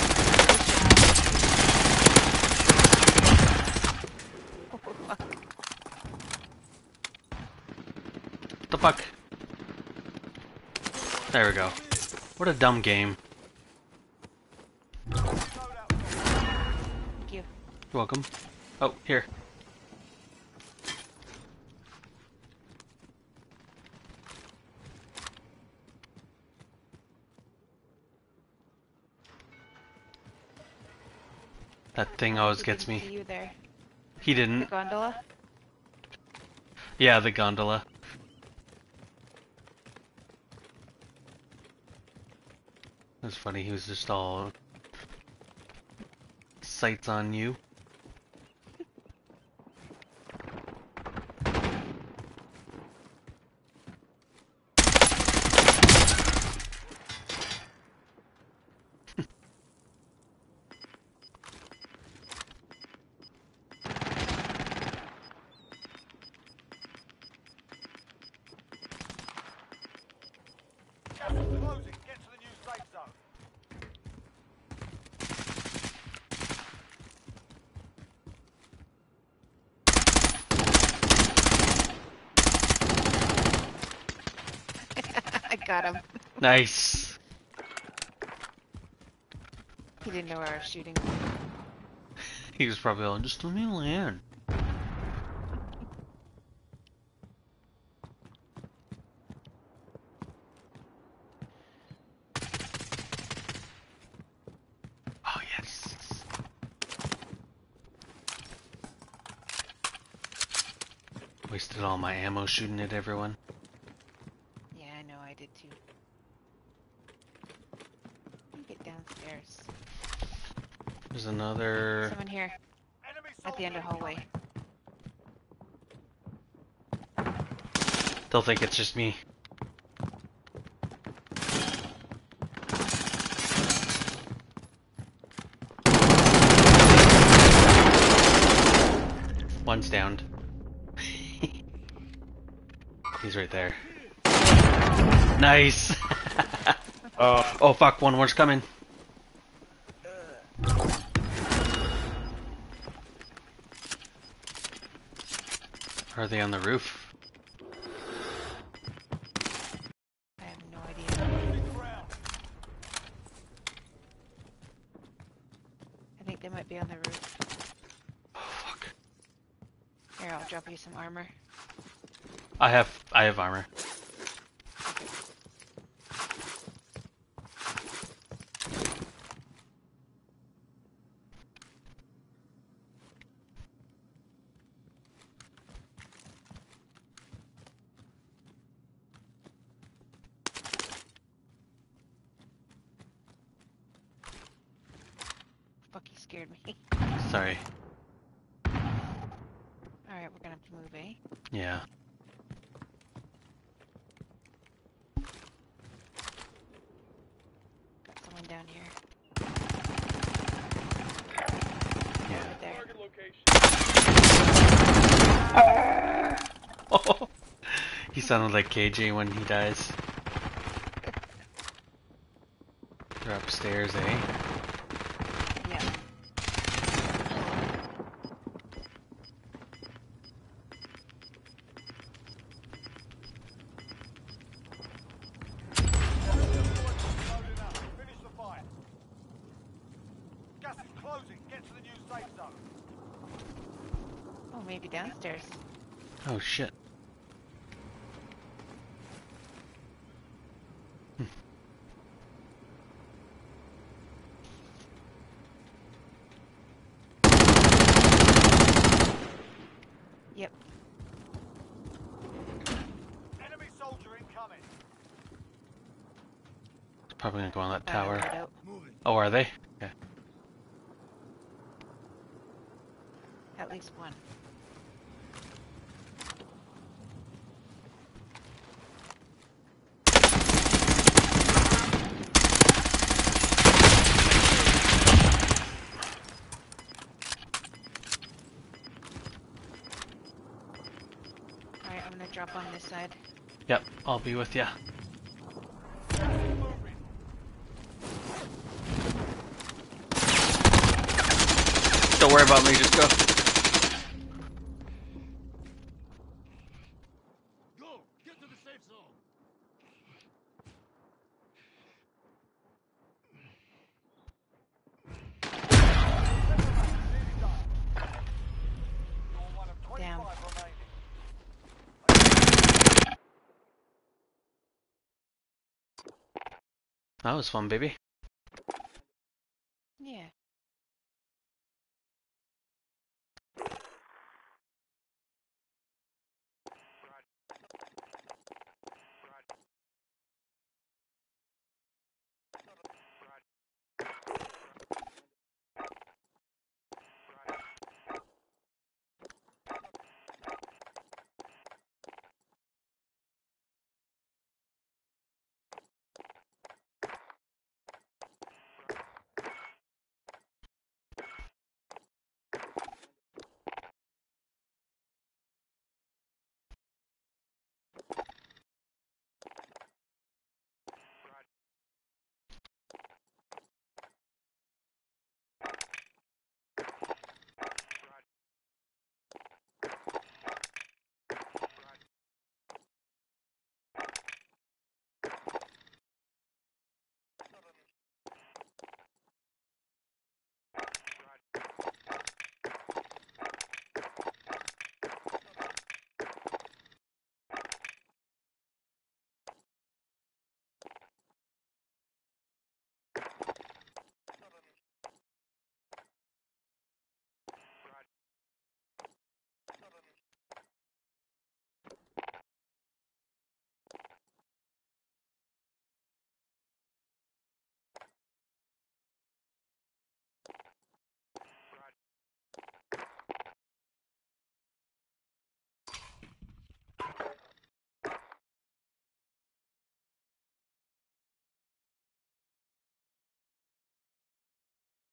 Oh, fuck. What the fuck? There we go. What a dumb game. Load out. Thank you. You're welcome. Oh, here. That thing always He gets didn't me. see you there. He The didn't. gondola? Yeah, the gondola. It was funny, he was just all sights on you. Gas is closing. Get to the new safe zone. I got him. Nice. He didn't know where I was shooting. He was probably all, just let me land. Oh, yes. Wasted all my ammo shooting at everyone. Yeah, I know, I did too. Let me get downstairs. There's another... Someone here, Enemy at the end of the soldier hallway. They'll think it's just me. One's downed. He's right there. Nice! Oh, Oh fuck, one more's coming. Are they on the roof? I have no idea. moving ground. I think they might be on the roof. Oh fuck. Here, I'll drop you some armor. I have I have armor. Fuck, you scared me. Sorry. Alright, we're gonna have to move, eh? Yeah. Got someone down here. Yeah. Right there. Target location. He sounded like K J when he dies. They're upstairs, eh? Yeah. Loading up. Finish the fight. Gas is closing. Get to the new safe zone. Oh, maybe downstairs. Oh shit. Yep. Enemy soldier incoming. Probably gonna go on that Uh, tower. right out. Moving. Oh, are they? Okay. At least one. this side. Yep, I'll be with ya. Don't worry about me, just go. Go! Get to the safe zone! You're one of Down. twenty-five remaining. That was fun, baby. Yeah.